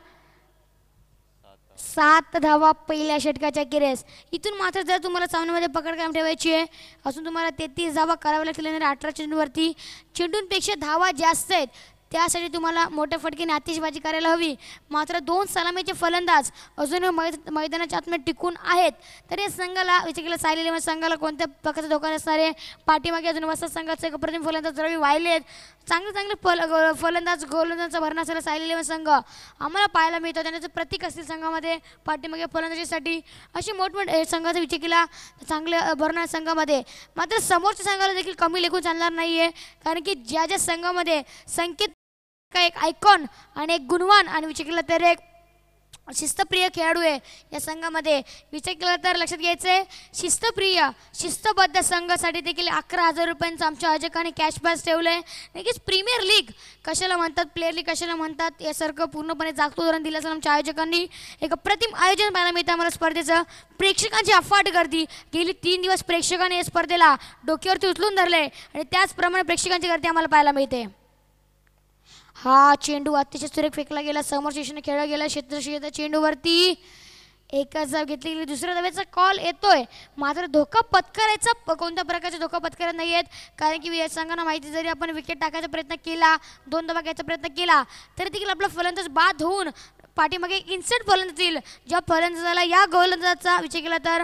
7 धावा पहिल्या षटकाच्या अखेरीस. इथून मात्र जर तुम्हाला सामन्यामध्ये पकड कायम ठेवायची आहे असून तुम्हाला 33 धावा कराव्या लागतील. 18 चेंडूवरती चेंडूंपेक्षा धावा जास्त आहेत त्यासाठी तुम्हाला मोठ्या फटकेने आतिषबाजी करायला हवी. मात्र 2 सलामीचे फलंदाज अजूनही मैदानाच्या आतमध्ये टिकून आहेत. तर या संघाला विचार केला सायली इलेव्हन संघाला कोणत्या प्रकारचा धोका नसणार आहे. पाठीमागे अजून वसत संघाचे अप्रतिम फलंदाज रवी वाहिले आहेत. चांगले फलंदाज गोलंदाजांचा भरणा असलेला सायली इलेव्हन संघ आम्हाला पाहायला मिळतो. त्यांचं प्रतीक असतील संघामध्ये पाठीमागे फलंदाजीसाठी असे मोठमोठे संघाचा विचार केला चांगले भरणा संघामध्ये. मात्र समोरच्या संघाला देखील कमी लेखून चालणार नाही आहे. कारण की ज्या ज्या संघामध्ये संकेत एक आयकॉन आणि एक गुणवान आणि विचार केला तर एक शिस्तप्रिय खेळाडू आहे या संघामध्ये. विचार केला तर लक्षात घ्यायचं आहे शिस्तप्रिय शिस्तबद्ध संघासाठी देखील 11,000 रुपयांचं आमच्या आयोजकांनी कॅश प्राइज ठेवलं आहे. नक्कीच प्रीमियर लीग कशाला म्हणतात प्लेअर लीग कशाला म्हणतात यासारखं पूर्णपणे जागतो उदाहरण दिलं असेल आमच्या आयोजकांनी. एक अप्रतिम आयोजन पाहायला मिळतं आम्हाला स्पर्धेचं. प्रेक्षकांची अफाट गर्दी गेली 3 दिवस प्रेक्षकांनी या स्पर्धेला डोक्यावरती उचलून धरले आणि त्याचप्रमाणे प्रेक्षकांची गर्दी आम्हाला पाहायला मिळते. हा चेंडू अतिशय सुरेख फेकला गेला समोरच्या दिशेने खेळला गेला क्षेत्रक्षेत्र चेंडूवरती एकच धाव घेतली गेली. दुसऱ्या धावेचा कॉल येतोय. मात्र धोका पत्करायचा कोणत्या प्रकारचे धोका पत्करत नाही आहेत. कारण की या संघांना माहिती जरी आपण विकेट टाकायचा प्रयत्न केला 2 धावा घ्यायचा प्रयत्न केला तरी देखील आपला फलंदाज बाद होऊन पाठीमागे इन्स्टंट फलंदाज येईल. ज्या फलंदाजाला या गोलंदाजाचा विचार केला तर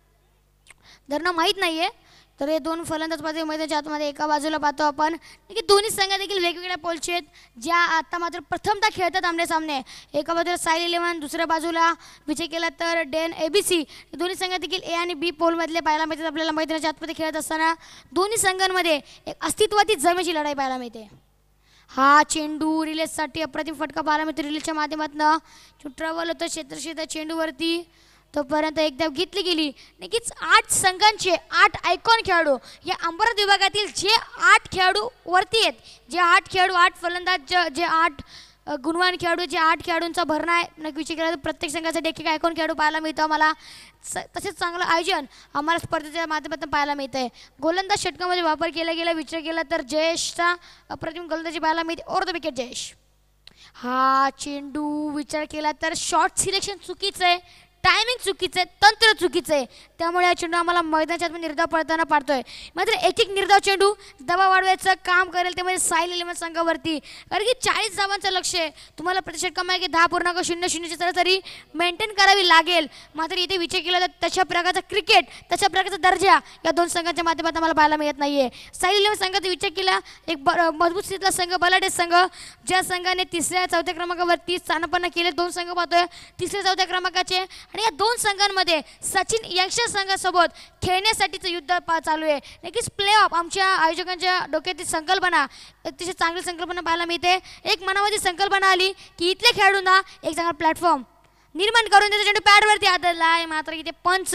धरणं माहीत नाही आहे. तर हे 2 फलंदाज पाहतो मैदानाच्या आतमध्ये एका बाजूला पाहतो आपण की दोन्ही संघ देखील वेगवेगळ्या पोलचे आहेत ज्या आता मात्र प्रथमतः खेळतात आमने सामने. एका बाजूला सायली इलेव्हन दुसऱ्या बाजूला विजय केला तर डेन ABC. दोन्ही संघ देखील A आणि B पोलमधले पाहायला मिळतात आपल्याला मैदानाच्या आतमध्ये खेळत असताना. दोन्ही संघांमध्ये एक अस्तित्वाची जमेची लढाई पाहायला मिळते. हा चेंडू रिलीजसाठी अप्रतिम फटका पाहायला मिळतो रिलीजच्या माध्यमातून ट्रॅव्हल होतं क्षेत्रक्षेत्र चेंडूवरती. तोपर्यंत एक धाव घेतली गेली. नक्कीच 8 संघांचे 8 आयकॉन खेळाडू या अंबरनाथ विभागातील जे 8 खेळाडू वरती आहेत जे 8 खेळाडू 8 फलंदाज जे 8 गुणवान खेळाडू जे 8 खेळाडूंचा भरणा आहे नक्की विचार केला तर प्रत्येक संघासाठी एक आयकॉन खेळाडू पाहायला मिळतो आम्हाला. तसेच चांगलं आयोजन आम्हाला स्पर्धेच्या माध्यमातून पाहायला मिळतं आहे. गोलंदाज षटकामध्ये वापर केला गेला विचार केला तर जयेशचा अप्रतिम गोलंदाजी पाहायला मिळते. Over the wicket Jayesh. हा चेंडू विचार केला तर शॉर्ट सिलेक्शन चुकीचं आहे टायमिंग चुकीचं आहे तंत्र चुकीचं आहे. त्यामुळे हा चेंडू आम्हाला मैदानाच्या आतमध्ये निर्धाव पडताना पाडतोय. मात्र एक निर्धाव चेंडू दबाव वाढवायचं काम करेल ते म्हणजे सायली इलेव्हन संघावरती. कारण की 40 धावांचं लक्ष आहे तुम्हाला प्रति षटकामागे 10.00 सरासरी मेंटेन करावी लागेल. मात्र इथे विचार केला तर तशा प्रकारचा क्रिकेट तशा प्रकारचा दर्जा या 2 संघांच्या माध्यमातून आम्हाला पाहायला मिळत नाहीये. सायली इलेव्हन संघाचा विचार केला एक मजबूत स्थितीतला संघ बलाढ्य संघ ज्या संघाने 3ऱ्या-4थ्या क्रमांकावरती स्थानापन्न केले 2 संघ पाहतोय 3ऱ्या-4थ्या क्रमांकाचे. आणि या 2 संघांमध्ये सचिन यंगस्टर संघासोबत खेळण्यासाठीचं युद्ध चालू आहे. नक्कीच प्ले ऑफ आमच्या आयोजकांच्या डोक्यातील संकल्पना अतिशय चांगली संकल्पना पाहायला मिळते. एक मनामध्ये संकल्पना आली की इथल्या खेळाडूंना एक चांगला प्लॅटफॉर्म निर्माण करून त्याचा चेंडू पॅडवरती आदळला आहे. मात्र इथे पंच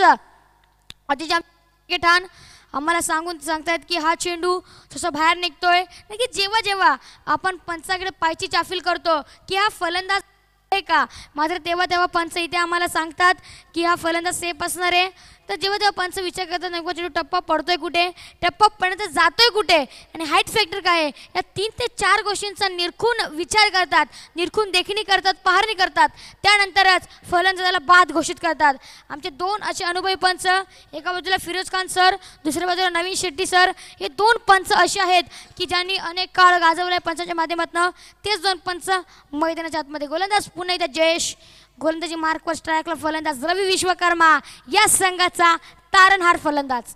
अतिशय ठाण आम्हाला सांगतायत की हा चेंडू तसं बाहेर निघतोय. नक्की जेव्हा जेव्हा आपण पंचाकडे पायची चाफील करतो की हा फलंदाज का मात्र तेव्हा पंच इथे आम्हाला सांगतात की हा फलंदाज सेफ असणार आहे. तर जेव्हा पंच विचार करतात नेमका चेंडू टप्पा पडतोय कुठे टप्पा पडण्यात जातोय कुठे आणि हाईट फॅक्टर काय आहे या 3 ते 4 गोष्टींचा निरखून विचार करतात निरखून देखणी करतात पाहणी करतात. त्यानंतरच फलंदाजाला बाद घोषित करतात. आमचे 2 असे अनुभवी पंच एका बाजूला फिरोज खान सर दुसऱ्या बाजूला नवीन शेट्टी सर हे 2 पंच असे आहेत की ज्यांनी अनेक काळ गाजवला आहे पंचांच्या माध्यमातून. तेच 2 पंच मैदानाच्या आतमध्ये गोलंदाज पुन्हा एकदा जयेश गोलंदाजी मार्कवर स्ट्रायकला फलंदाज रवी विश्वकर्मा या संघाचा तारणहार फलंदाज.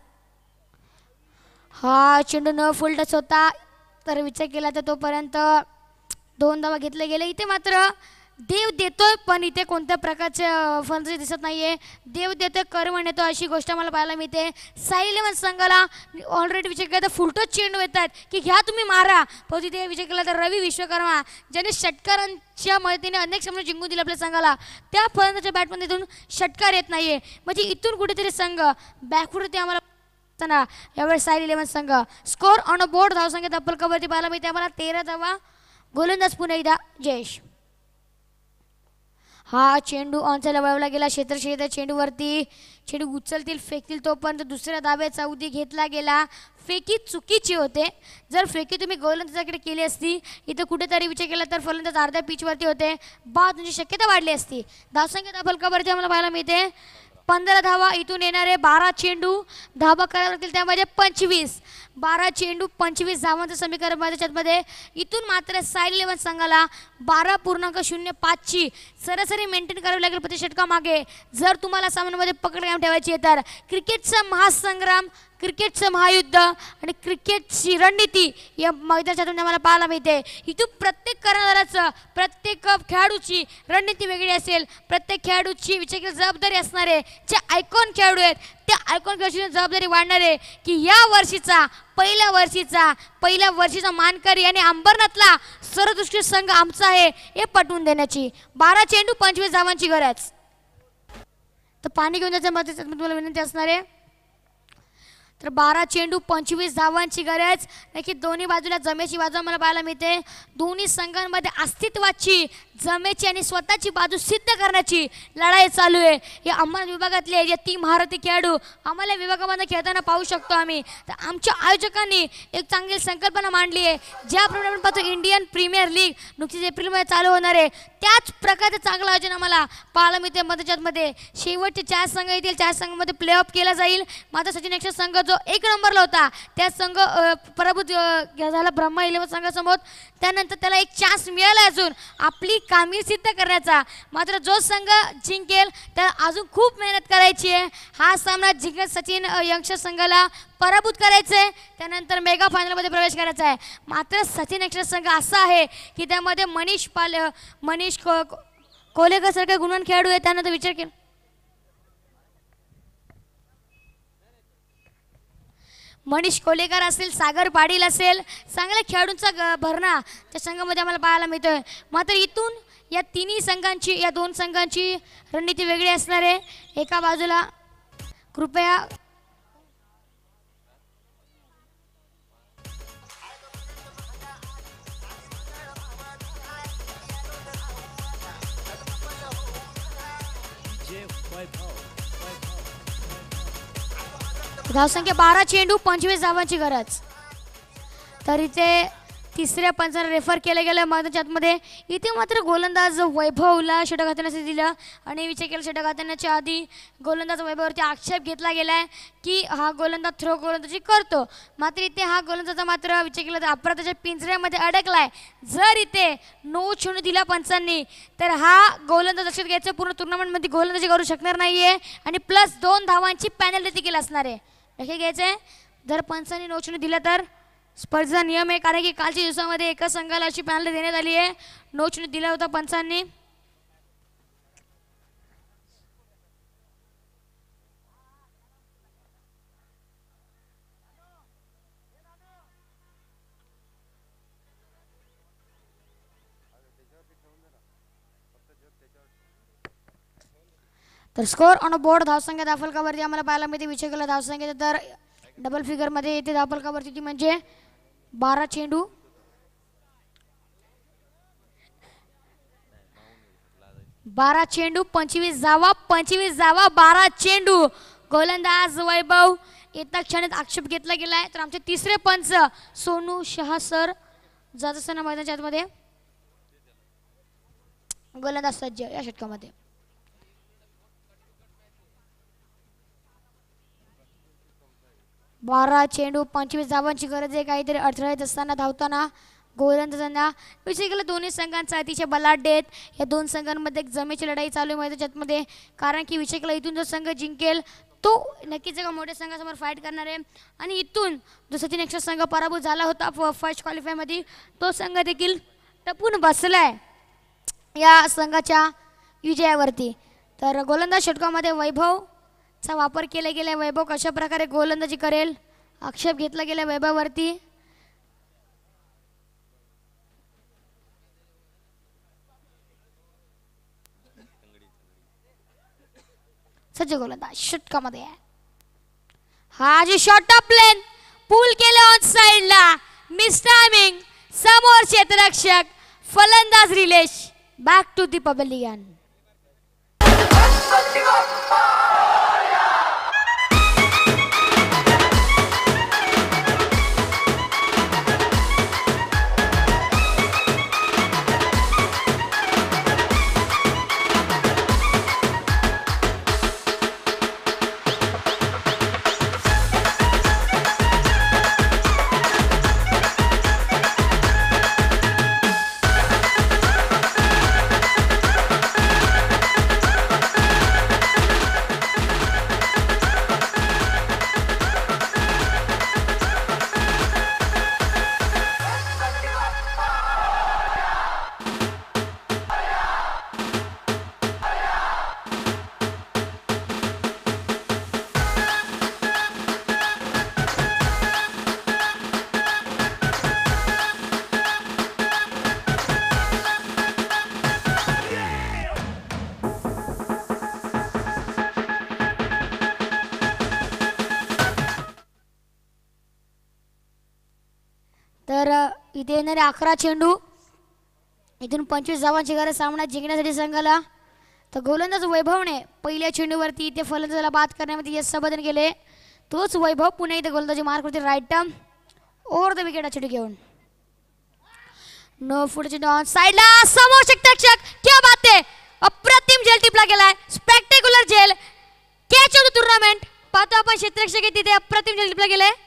हा चेंडू न फुलटच होता तर विचार केला तर तोपर्यंत 2 धावा घेतले गेले. इथे मात्र देव देतोय पण इथे कोणत्या प्रकारचे फलंदाजी दिसत नाहीये. देव देतोय करवण येतो अशी गोष्ट मला पाहायला मिळते. सायली इलेव्हन संघाला ऑलरेडी विचार केला तर फुलटोच चेंडू येत आहेत की घ्या तुम्ही मारा. पण तिथे विचार केला तर रवी विश्वकर्मा ज्याने षटकारांच्या मदतीने अनेक सामने जिंकून दिले आपल्या संघाला त्या फलंदाजाच्या बॅटमध्ये इथून षटकार येत नाहीये. म्हणजे इथून कुठेतरी संघ बॅकवरती आम्हाला यावेळेस सायली इलेव्हन संघ स्कोर ऑन अ बोर्ड धावसंख्येत अपलकावरती पाहायला मिळते आम्हाला 13 धावा. गोलंदाज पुन्हा एकदा जयेश. हा चेंडू ऑनसाईडला वळवला गेला क्षेत्रक्षेत्र चेंडूवरती चेंडू उचलतील फेकतील तोपर्यंत दुसऱ्या धाब्याचा उदी घेतला गेला. फेकी चुकीची होते. जर फेकी तुम्ही गोलंदाजाकडे केली असती इथं कुठेतरी विचार केला तर फलंदाज अर्ध्या पिचवरती होते बाद म्हणजे शक्यता वाढली असती. धावसंख्येत फलकावरती आम्हाला पाहायला मिळते 15 धावा. इथून येणारे 12 चेंडू धावा करायला लागतील त्यामध्ये 25 12 चेंडू 25 धावांचं समीकरण त्याच्यामध्ये इथून मात्र साई 11 संघाला 12.05ची सरासरी मेंटेन करावी लागेल प्रति षटकामागे जर तुम्हाला सामन्यामध्ये पकड कायम ठेवायची आहे तर. क्रिकेटचा महासंग्राम, क्रिकेटचं महायुद्ध आणि क्रिकेटची रणनीती या मैदानातून आम्हाला पाहायला मिळते. इथून प्रत्येक कर्णधाराचं, प्रत्येक खेळाडूची रणनीती वेगळी असेल. प्रत्येक खेळाडूची विचार जबाबदारी असणारे जे आयकॉन खेळाडू आहेत त्या आयकॉन खेळाडूची जबाबदारी वाढणारे की या वर्षीचा पहिल्या वर्षीचा मानकरी आणि अंबरनाथला सर्वोत्कृष्ट संघ आमचा आहे हे पटवून देण्याची. 12 चेंडू 25 धावांची गरज. तर पाणी घेऊन जायचं मध्ये तुम्हाला विनंती असणार आहे. तर 12 चेंडू 25 धावांची गरज. नक्की दोन्ही बाजूला जमेची बाजू मला पाहायला मिळते. दोन्ही संघांमध्ये अस्तित्वाची, जमेची आणि स्वतःची बाजू सिद्ध करण्याची लढाई चालू आहे. या अंबरनाथ विभागातले जे 3 महारथी खेळाडू आम्हाला विभागामध्ये खेळताना पाहू शकतो आम्ही. तर आमच्या आयोजकांनी एक चांगली संकल्पना मांडली आहे. ज्याप्रमाणे आपण पाहतो इंडियन प्रीमियर लीग नुकतीच एप्रिलमध्ये चालू होणार आहे त्याच प्रकारचं चांगलं आयोजन आम्हाला पाहायला मिळते. मध्यच्यामध्ये शेवटचे 4 संघ येतील. 4 संघामध्ये प्ले ऑफ केला जाईल. मात्र सचिन एक्सप्रेस संघ जो 1 नंबरला होता त्या संघ पराभूत झाला ब्रह्मा 11 संघासमोर. त्यानंतर त्याला एक चान्स मिळाला अजून आपली कामगिरी सिद्ध करण्याचा. मात्र जो संघ जिंकेल त्याला अजून खूप मेहनत करायची आहे. हा सामना जिंकत सचिन यंगस्टर संघाला पराभूत करायचं आहे. त्यानंतर मेगा फायनलमध्ये प्रवेश करायचा आहे. मात्र सचिन एक्सप्रेस संघ असा आहे की त्यामध्ये मनीष कोलेकर सारखे गुणवान खेळाडू आहे. त्यानंतर विचार केला मनीष कोलेकर असेल, सागर पाटील असेल, चांगल्या खेळाडूंचा भरणा त्या संघामध्ये आम्हाला पाहायला मिळतोय. मात्र इथून या तिन्ही संघांची, या 2 संघांची रणनीती वेगळी असणार आहे. एका बाजूला कृपया धावसंख्या 12 चेंडू 25 धावांची गरज. तर इथे तिसऱ्या पंचाला रेफर केलं गेलं मैदानाच्या इथे मात्र गोलंदाज वैभवला षटक हाताळण्यासाठी दिलं आणि विचार केला षटक हाताळण्याच्या आधी गोलंदाज वैभववरती आक्षेप घेतला गेला आहे की हा गोलंदाज थ्रो गोलंदाजी करतो. मात्र इथे हा गोलंदाजा मात्र विचार केला तर अपराधाच्या पिंजऱ्यामध्ये अडकलाय. जर इथे नो चेंडू दिला पंचांनी तर हा गोलंदाज लक्षात घ्यायचं पूर्ण टुर्नामेंटमध्ये गोलंदाजी करू शकणार नाही आहे आणि प्लस 2 धावांची पॅनल्टी देखील असणार आहे. लक्षात घ्यायचं आहे जर पंचांनी नो चेंडू दिला तर स्पर्धेचा नियम आहे. कारण की कालच्या दिवसामध्ये एका संघाला अशी पॅनल्टी देण्यात आली आहे. नो चेंडू दिला होता पंचांनी. तर स्कोर ऑन बोर्ड धावसंख्या धावफलकावरती आम्हाला पाहायला मिळते. विचार केला धावसंख्या तर डबल फिगरमध्ये येते धावफलकावरती ती म्हणजे 12 चेंडू 25 धावा 12 चेंडू. गोलंदाज वैभव येत्या क्षणात आक्षेप घेतला गेला आहे. तर आमचे तिसरे पंच सोनू शहा सर जात असताना मैदानाच्या आतमध्ये गोलंदाज सज्ज या षटकामध्ये. 12 चेंडू 25 धावांची गरज आहे. काहीतरी अडथळा येत असताना धावताना गोलंदाजांना विषय केला. दोन्ही संघांचा अतिशय बलाढ्य आहेत. या 2 संघांमध्ये एक जमेची लढाई चालू आहे मैदानामध्ये. कारण की विषय केला इथून जो संघ जिंकेल तो नक्कीच एका मोठ्या संघासमोर फाईट करणार आहे आणि इथून जो सचिन एक्सप्रेस संघ पराभूत झाला होता फर्स्ट क्वालिफायमध्ये तो संघ देखील टपून बसलाय या संघाच्या विजयावरती. तर गोलंदाज षटकामध्ये वैभवचा वापर केला गेला. वैभव कशा प्रकारे गोलंदाजी करेल आक्षेप घेतला गेला वैभववरती. सज्ज गोलंदाज षटकामध्ये आहे. हा जी शॉट ऑफ प्लेन पूल केले ऑन साइडला मिस टायमिंग समोर क्षेत्ररक्षक फलंदाज Rilesh back to the pavilion. तर इथे येणारे 11 चेंडू, इथून 25 धावांची गरज सामना जिंकण्यासाठी संघाला. तर गोलंदाज वैभवने पहिल्या चेंडूवरती इथे फलंदाजाला बाद करण्यामध्ये यश संपादन केले. तोच वैभव पुन्हा इथे गोलंदाजी मार्कवरती right turn over the wicket चेंडू घेऊन नो फुटचे डॉन साइडला समोर क्षेत्ररक्षक. क्या बात आहे, अप्रतिम झेल टिपला गेलाय, स्पेक्टेक्युलर झेल, कॅच ऑफ द टुर्नामेंट. पाहतो आपण क्षेत्ररक्षक तिथे अप्रतिम झेल टिपला गेलाय.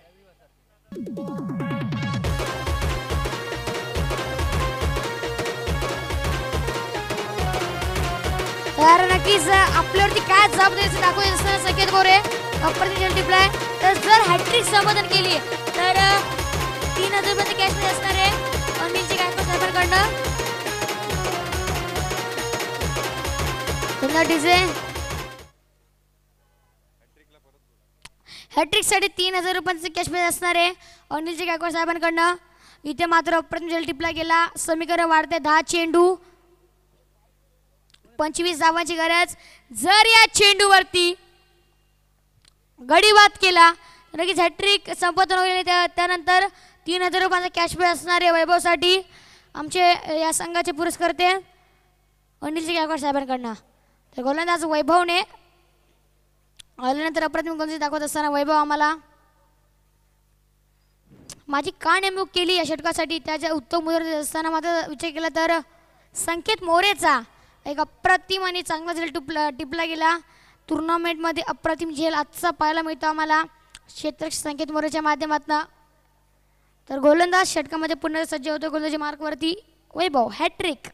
तर नक्कीच आपल्यावरती काय जबाबदारी दाखवायची असताना संकेत गोरे अप्रतिम झेल टिपलाय. तर जर हॅट्रिक संपादन केली तर 3000 रुपये कॅश मध्ये असणार आहे अनिलची गायकवाड साहेबांकडनं. हॅट्रिक साठी 3000 रुपयांचे कॅश मध्ये असणार आहे अनिलची गायकवाड साहेबांकडनं. इथे मात्र अप्रतिम झेल टिपला गेला. समीकरण वाढते 10 चेंडू 25 धावांची गरज. जर या चेंडूवरती गडीबाद केला तर नक्कीच हॅट्रिक संपादन होईल. त्यानंतर 3000 रुपयांचा कॅश पे असणार आहे वैभवसाठी आमचे या संघाचे पुरस्कर्ते अनिलजी गायकवाड साहेबांकडनं. तर गोलंदाज वैभवने आल्यानंतर अप्रतिम गोलंदाजी दाखवत असताना वैभव आम्हाला माझी का नेमणूक केली या षटकासाठी त्याच्या उत्तम मुद्दे असताना मात्र विचार केला तर संकेत मोरेचा एक अप्रतिम आणि चांगला झेल टिपला गेला. टुर्नामेंटमध्ये अप्रतिम झेल आजचा पाहायला मिळतो आम्हाला क्षेत्ररक्षक संकेत मोरेच्या माध्यमातून. तर गोलंदाज षटकामध्ये पुन्हा सज्ज होतो गोलंदाजी मार्कवरती वैभव हॅट्रिक.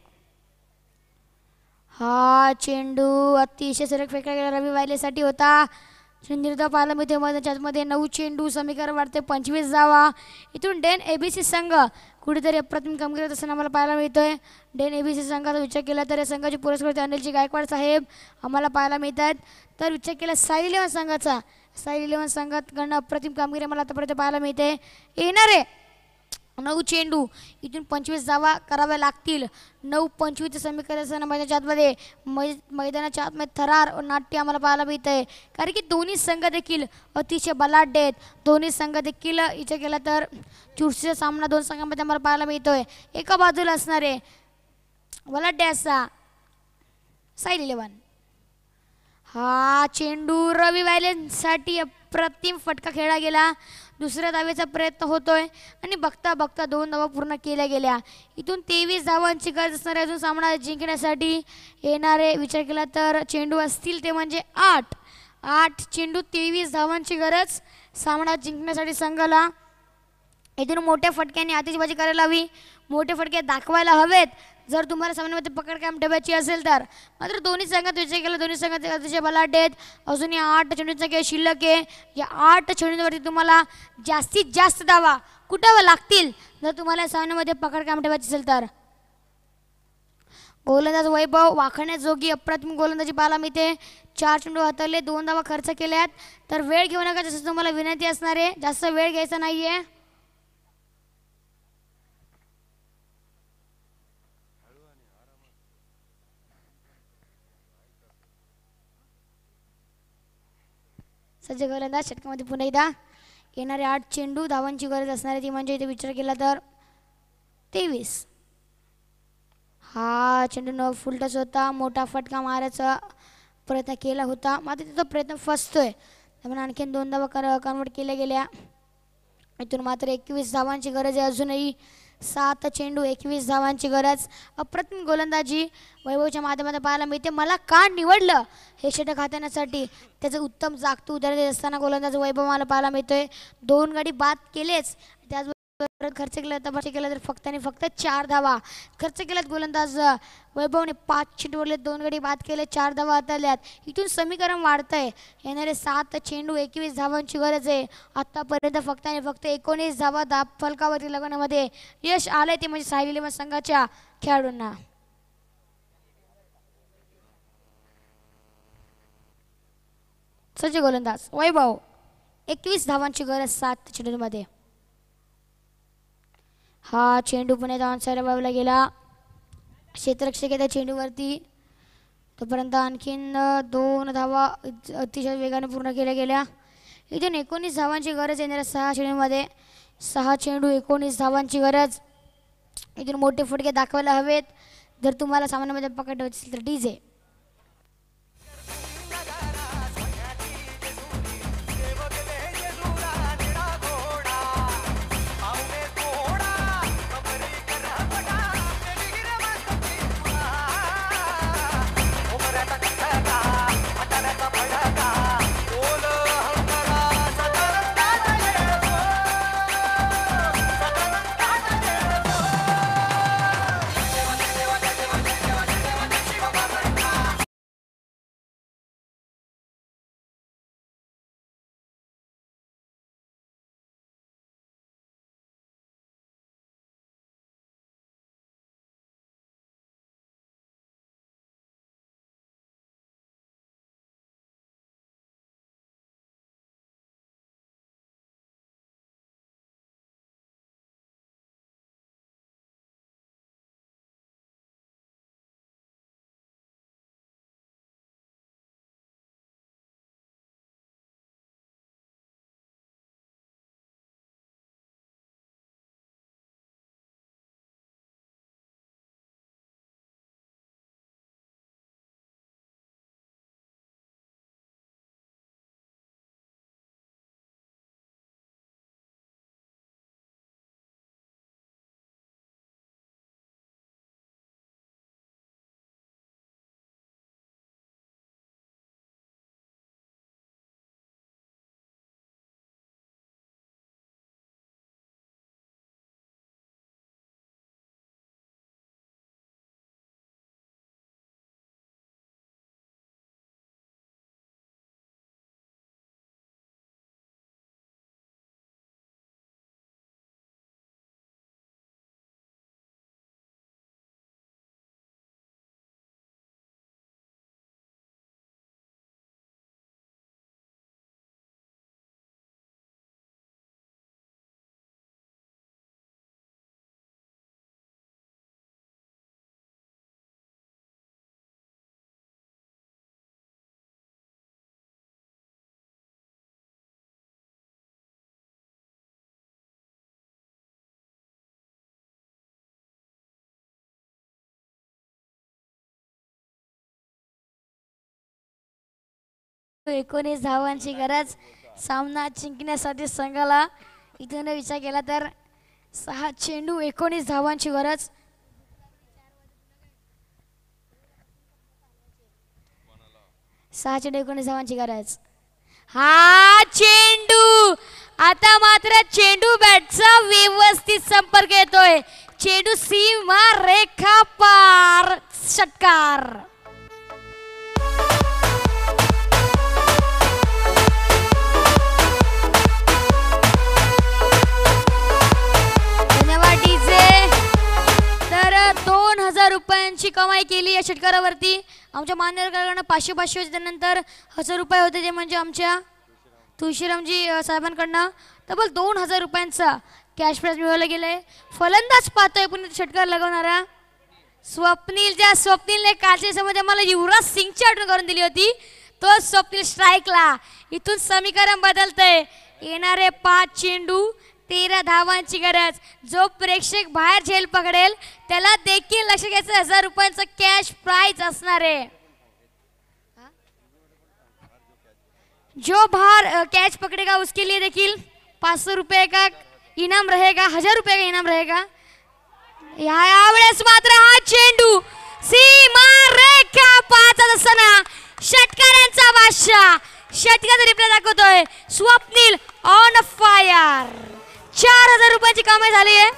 हा चेंडू अतिशय सरक फेकला गेला रवी वायलेसाठी होता. निर्धाव पाहायला मिळते मध्ये 9 चेंडू समीकरण वाढते 25 धावा. इथून डेन एबीसी संघ कुठेतरी अप्रतिम कामगिरी असताना आम्हाला पाहायला मिळतोय. डेन एबीसी संघाचा विचार केला तर या संघाचे पुरस्कार अनिलजी गायकवाड साहेब आम्हाला पाहायला मिळतात. तर विचार केला साई इलेव्हन संघाचा, साई इलेव्हन संघाकडनं अप्रतिम कामगिरी मला आतापर्यंत पाहायला मिळते. येणारे 9 चेंडू इथून 25 धावा कराव्या लागतील. 9-25 समीकरण असताना मैदानाच्या आतमध्ये मैदानाच्या आतमध्ये थरार नाट्य आम्हाला पाहायला मिळत आहे. कारण की दोन्ही संघ देखील अतिशय बलाढ्य आहेत. दोन्ही संघ देखील विचार केला तर चुरशीचा सामना 2 संघांमध्ये आम्हाला पाहायला मिळतोय. एका बाजूला असणारे बलाढ्य असा साई इलेव्हन. हा चेंडू रवी वायलेंसाठी अप्रतिम फटका खेळला गेला. दुसऱ्या धावेचा प्रयत्न होतोय आणि बघता बघता 2 धावा पूर्ण केल्या गेल्या. इथून 23 धावांची गरज असणारे अजून सामना जिंकण्यासाठी. येणारे विचार केला तर चेंडू असतील ते म्हणजे 8 चेंडू 23 धावांची गरज सामना जिंकण्यासाठी संघाला. इथून मोठ्या फटक्याने आतिषबाजी करायला हवी, मोठे फटके दाखवायला हवेत जर तुम्हाला सामन्यामध्ये पकड कायम ठेवायची असेल तर. मात्र दोन्ही संघात विचार केला दोन्ही संघात अतिशय बलाढ्य आहेत. अजून या 8 चेंडूंचा खेळ शिल्लक आहे. या 8 चेंडूंवरती तुम्हाला जास्तीत जास्त धावा कुठाव्या लागतील जर तुम्हाला सामन्यामध्ये पकड कायम ठेवायची असेल तर. गोलंदाज वैभव वाखण्याजोगी अप्रतिम गोलंदाजी पाहायला मिळते. 4 चेंडू हाताळले 2 धावा खर्च केल्यात. तर वेळ घेऊ नका जसं तुम्हाला विनंती असणार आहे, जास्त वेळ घ्यायचा नाहीये. सज्ज गोलंदाज षटकामध्ये पुन्हा एकदा. येणारे 8 चेंडू धावांची गरज असणारे ती म्हणजे इथे विचार केला तर 23. हा चेंडू न फुलटच होता. मोठा फटका मारायचा प्रयत्न केला होता मात्र तिथं प्रयत्न फसतोय. त्यामुळे आणखीन 2 धावा कन्वर्ट केल्या गेल्या. इथून मात्र 21 धावांची गरज आहे. अजूनही 7 चेंडू 21 धावांची गरज. अप्रतिम गोलंदाजी वैभवच्या माध्यमातून पाहायला मिळते. मला का निवडलं हे षटक हाताळण्यासाठी त्याचं उत्तम जागतं उदाहरण देत असताना गोलंदाज वैभव मला पाहायला मिळतोय. 2 गडी बाद केलेच, त्याचबरोबर खर्च केला तर फक्त आणि फक्त 4 धावा खर्च केल्यात. गोलंदाज वैभवने 5 चेंडूवरले 2 गडी बाद केले, 4 धावा हाताळल्यात. इथून समीकरण वाढतंय. येणारे 7 चेंडू 21 धावांची गरज आहे. आतापर्यंत फक्त आणि फक्त 19 धावा फलकावरती लगवण्यामध्ये यश आलंय ते म्हणजे साई इलेव्हन संघाच्या खेळाडूंना. सज्ज गोलंदाज वैभव 21 धावांची गरज 7 चेंडूंमध्ये. हा चेंडू पुणे धावांचा बाजूला गेला. क्षेत्ररक्षक त्या चेंडूवरती. तोपर्यंत आणखीन 2 धावा अतिशय वेगाने पूर्ण केल्या गेल्या. इथून 19 धावांची गरज येणाऱ्या 6 चेंडूंमध्ये. 6 चेंडू 19 धावांची गरज. इथून मोठे फटके दाखवायला हवेत जर तुम्हाला सामन्यामध्ये पकडायचे असेल तर. डीजे एकोणीस धावांची गरज सामना जिंकण्यासाठी संघाला. इथून विचार केला तर 6 चेंडू 19 धावांची गरज. सहा चेंडू 19 धावांची गरज. हा चेंडू आता मात्र चेंडू बॅटचा व्यवस्थित संपर्क येतोय. चेंडू सीमा रेखा पार. षटकार. तर 2000 रुपयांची कमाई केली या षटकारावरती. आमच्या मान्यवरांकडून 500 होते, त्यानंतर 1000 रुपये होते ते म्हणजे आमच्या तुळशीरामजी साहेबांकडनं तब्बल 2000 रुपयांचा कॅश प्राइज मिळवलं गेलंय. फलंदाज पाहतोय पुन्हा षटकार लगवणारा स्वप्नील. ज्या स्वप्नीलने कालच्या समोर मला युवराज सिंगची आठवण करून दिली होती तो स्वप्नील स्ट्राईकला. इथून समीकरण बदलतंय. येणारे 5 चेंडू 13 धावांची गरज. जो प्रेक्षक बाहेर झेल पकडेल त्याला देखील लक्ष घ्यायचं 1000 रुपयांचं कॅश प्राइज असणार आहे. जो बाहर कैच पकड़ेगा उसके लिए देखिए 500 रुपये का इनाम रहेगा, 1000 रुपये का इनाम रहेगा. यावेळेस मात्र हा चेंडू सीमा रेखा पाच असताना षटकारांचा बादशाह षटकार रिप्ले दाखवतोय. Swapnil on fire. 4000 रुपयाची कमाई झाली आहे.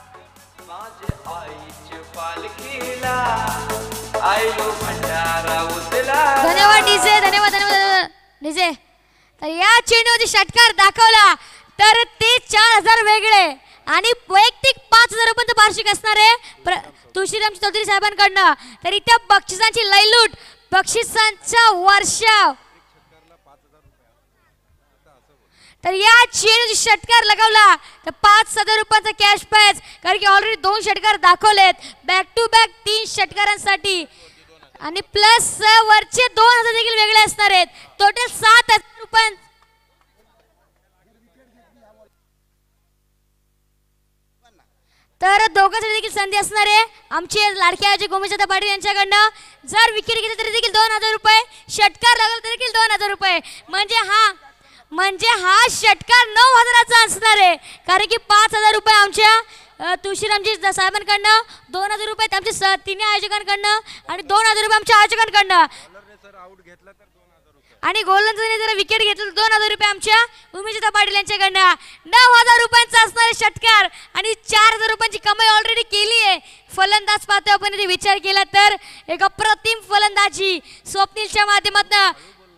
धन्यवाद डीजे, धन्यवाद धन्यवाद डीजे. तर या चेंडूवरती षटकार दाखवला तर ते 4000 वेगळे आणि वैयक्तिक 5000 रुपयांचं वार्षिक असणार आहे तुळशीराम चौधरी साहेबांकडनं. तरी त्या बक्षिसांची लयलूट, बक्षिसांचा वर्षाव. तर या चेंडूची षटकार लगावला तर 5000 रुपयांचा कॅश प्राइज. कारण की ऑलरेडी 2 षटकार दाखवलेत बॅक टू बॅक 3 षटकारांसाठी आणि प्लस वरचे 2000 देखील वेगळे असणार आहेत. टोटल 7000 रुपये. लोकांसाठी देखील संधी असणार आहे आमचे लाडके आजी गोमेशदा पाटील यांच्याकडनं. जर विकेट घेतली तरी देखील 2000 रुपये, षटकार लागला तरी देखील 2000 रुपये. म्हणजे हा षटकार 9000चा असणार आहे, कारण की 5000 रुपये आमच्या तुळशीरामजी साहेबांकडनं, 2000 रुपये आमच्या तिन्ही आयोजकांकडनं आणि 2000 रुपये आमच्या आयोजकांकडनं. आणि गोलंदाजाने जर विकेट घेतलं 2000 रुपये आमच्या उमेशदा पाटील यांच्याकडनं. 9000 रुपयांचा असणारे षटकार आणि 4000 रुपयांची कमाई ऑलरेडी केली आहे. फलंदाज पाहतोय आपण इथे विचार केला तर एक अप्रतिम फलंदाजी स्वप्नीलच्या माध्यमातून.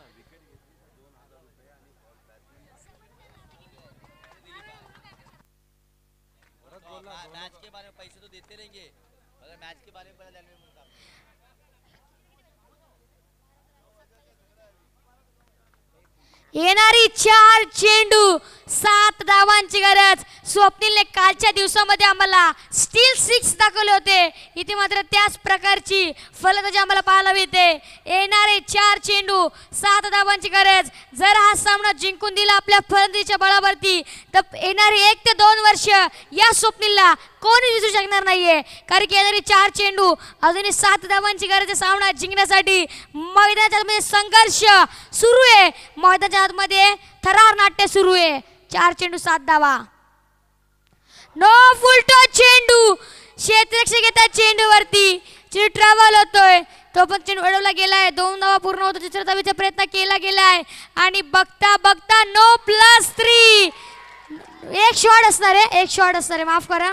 येणारी 4 चेंडू 7 धावांची गरज. स्वप्नीलने कालच्या दिवसामध्ये आम्हाला स्टील 6 दाखवले होते, इथे मात्र त्याच प्रकारची फलंदाजी आम्हाला पाहायला मिळते. येणारे 4 चेंडू 7 धावांची गरज. जर हा सामना जिंकून दिला आपल्या फलंदाजीच्या बळावरती तर येणारी 1 ते 2 वर्ष या स्वप्नीलला कोणी विसरू शकणार नाहीये, कारण की येणारी 4 चेंडू अजूनही 7 धावांची गरज आहे सामना जिंकण्यासाठी. मैदानाच्या आतमध्ये संघर्ष सुरू आहे, मैदानाच्या आतमध्ये थरार नाट्य सुरू आहे. 4 चेंडू 7 धावा. नो फुलटो चेंडू, क्षेत्ररक्षक येतात चेंडूवरती, चेंडू ट्रॅव्हल होतोय, तो पण चेंडू अडवला गेलाय. 2 धावा पूर्ण होतो, तिसऱ्या धावेचा प्रयत्न केला गेलाय आणि बघता बघता नो +3. एक शॉट असणार आहे, माफ करा.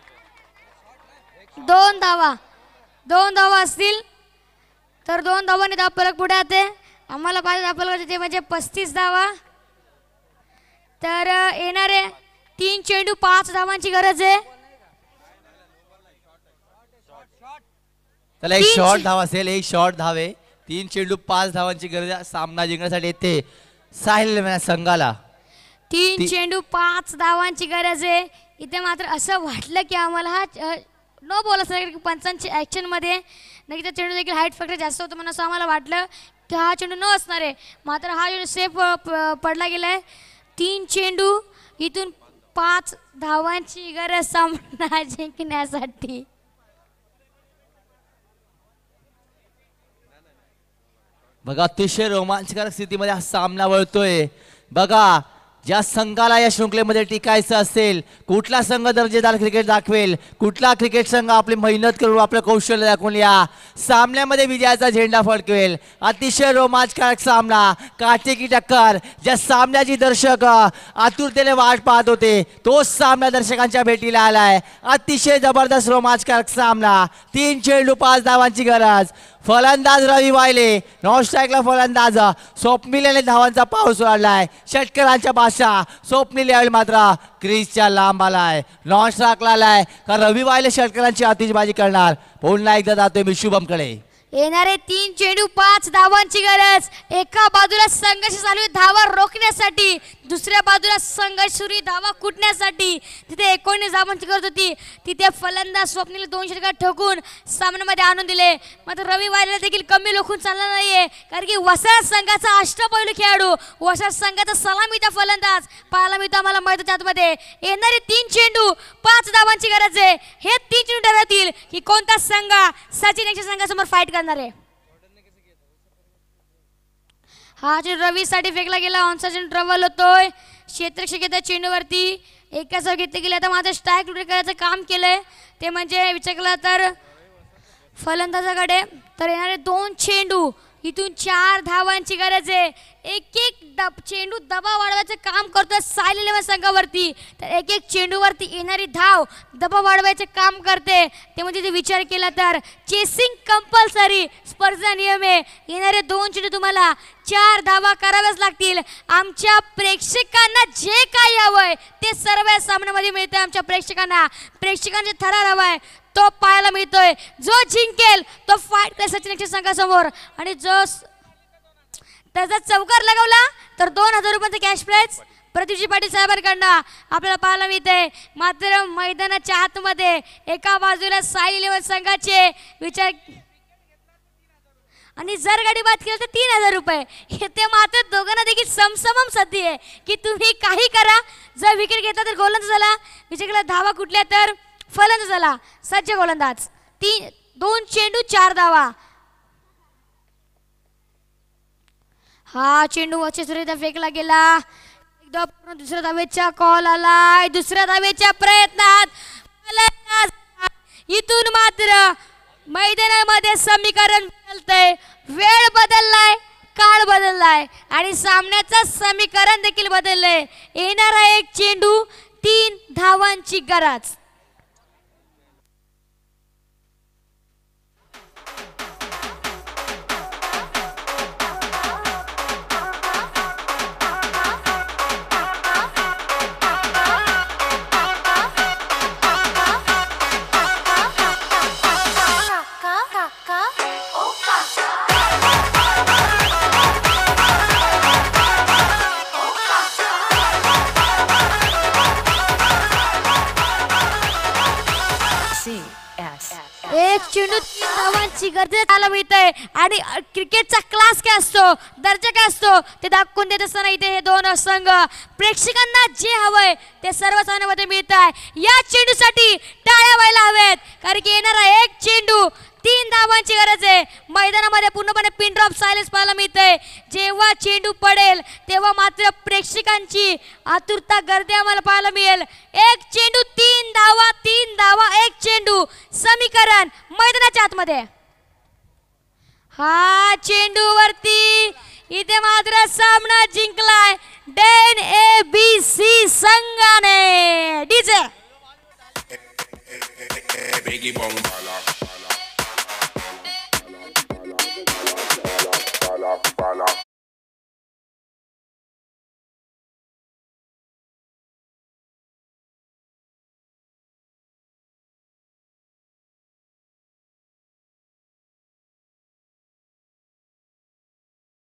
2 धावा असतील तर 2 धावांनी धाव फलक पुढे येते. आम्हाला पाहिजे धाव फलक ते म्हणजे 35 धावा. तर येणारे 3 चेंडू 5 धावांची गरज आहे. त्याला एक शॉर्ट धाव असेल, एक शॉर्ट धावे. 3 चेंडू 5 धावांची गरज आहे सामना जिंकण्यासाठी येते साहिल संघाला. 3 चेंडू 5 धावांची गरज आहे. इथे मात्र असं वाटलं की आम्हाला हा नो बॉल असणार, पंचांच्या ॲक्शन मध्ये नक्की त्या चेंडू देखील हाईट फॅक्टर जास्त होतं म्हणून असं आम्हाला वाटलं की हा चेंडू नो असणार आहे. मात्र हा चेंडू सेफ पडला गेलाय. 3 चेंडू इथून 5 धावांची गरज सामना जिंकण्यासाठी. बघा अतिशय रोमांचकारक स्थितीमध्ये हा सामना वळतोय. बघा ज्या संघाला या शृंखलेमध्ये टिकायचं असेल, कुठला संघ दर्जेदार क्रिकेट दाखवेल, कुठला क्रिकेट संघ आपली मेहनत करून आपलं कौशल्य दाखवून या सामन्यामध्ये विजयाचा झेंडा फडकवेल. अतिशय रोमांचकारक सामना, काटेकी टक्कर, ज्या सामन्याची दर्शक आतुरतेने वाट पाहत होते तोच सामना दर्शकांच्या भेटीला आलाय. अतिशय जबरदस्त रोमांचकारक सामना. 3 चेंडू 5 धावांची गरज. फलंदाज रवी वायले, नॉन स्ट्राईकला फलंदाज स्वप्नील याने धावांचा पाऊस वाढलाय. षटकारांच्या भाषा स्वप्नील यावेळी मात्र क्रीजच्या लांब आलाय, नॉन स्ट्राईकला आलाय का रवी वायले षटकारांची आतिषबाजी करणार. पुन्हा एकदा जातोय मी शुभमकडे. येणारे 3 चेंडू 5 धावांची गरज. एका बाजूला संघर्ष चालू आहे धावा रोखण्यासाठी, दुसऱ्या बाजूला संघर्ष सुरू धावा कुटण्यासाठी. तिथे 19 धावांची गरज होती, तिथे फलंदाज स्वप्नील 2 षटकार ठोकून सामन्यामध्ये आणून दिले. मात्र रवी वायला देखील कमी लोखून चालणार नाहीये, कारण की वसाहत संघाचा अष्टपैलू खेळाडू, वसाहत संघाचा सलामीचा फलंदाज पाहायला मिळतो आम्हाला मैदानाच्या आतमध्ये. येणारे 3 चेंडू 5 धावांची गरज आहे. हे 3 चेंडू ठरवतील की कोणता संघ सचिन यांच्या संघासमोर फाईट करणार आहे. हा चेंडू रवीसाठी फेकला गेला, ऑनचा चेंडू ट्रॅव्हल होतोय, क्षेत्ररक्षक येतात चेंडूवरती. एकाच घेतले गेले आता मात्र स्ट्राईक लुटे करायचं काम केलंय, ते म्हणजे विचार केला तर फलंदाजाकडे. तर येणारे 2 चेंडू इथून 4 धावांची गरज आहे. एक चेंडू दबाव वाढवायचं काम करतोय सायली 11 संघावरती. तर एक चेंडूवरती येणारी धाव दबाव वाढवायचे काम करते, ते म्हणजे ते विचार केला तर चेसिंग कंपल्सरी स्पर्धा नियम आहे. येणारे 2 चेंडू तुम्हाला 4 धावा कराव्याच लागतील. आमच्या प्रेक्षकांना जे काही हवंय ते सर्व या सामन्यामध्ये मिळतंय. आमच्या प्रेक्षकांचे थरार हवाय तो पाहायला मिळतोय. जो जिंकेल तो फाईट करेल सचिन संघासमोर, आणि जो त्याचा चौकार लगावला तर 2000 रुपयांचा कॅश प्राइज प्रदीपजी पाटील साहेबांकडनं आपल्याला पाहायला मिळते. मात्र मैदानाच्या आतमध्ये एका बाजूला साई 11 संघाचे विचार, आणि जर गाडी बाद केली तर 3000 रुपये. ते मात्र दोघांना देखील समसमम संधी आहे की तुम्ही काही करा. जर विकेट घेतला तर गोलंदाज झाला, विचार केला धावा कुठल्या तर फलंदाजाला सज्ज गोलंदाज 2 चेंडू 4 धावा. हा चेंडू वरच्या फेकला गेला. एकदा पूर्ण दुसऱ्या धावेचा कॉल आलाय. दुसऱ्या धावेच्या प्रयत्नात फलंदाज इथून मात्र मैदानामध्ये समीकरण बदलतंय. वेळ बदललाय, काळ बदललाय आणि सामन्याचं समीकरण देखील बदललंय. येणारा एक चेंडू 3 धावांची गरज. एक चेंडू 3 धावांची गरज आला मिळतंय आणि क्रिकेटचा क्लास काय असतो, दर्जा काय असतो ते दाखवून देत असताना इथे हे दोन संघ प्रेक्षकांना जे हवंय ते सर्व सामन्यामध्ये मिळत आहे. या चेंडूसाठी टाळ्या व्हायला हवेत कारण की येणारा एक चेंडू 3 धावांची गरज आहे. मैदानामध्ये पूर्णपणे पिन ड्रॉप सायलेन्स पाहायला मिळतंय. जेव्हा चेंडू पडेल तेव्हा मात्र प्रेक्षकांची आतुरता गर्दी आम्हाला पाहायला मिळेल. एक चेंडू 3 धावा, 3 धावा, एक चेंडू समीकरण मैदानाच्या आतमध्ये. हा चेंडू वरती इथे मात्र सामना जिंकलाय डेन ABC संघाने. DJ Biggie bong bala, bala, bala, bala, bala, bala, bala,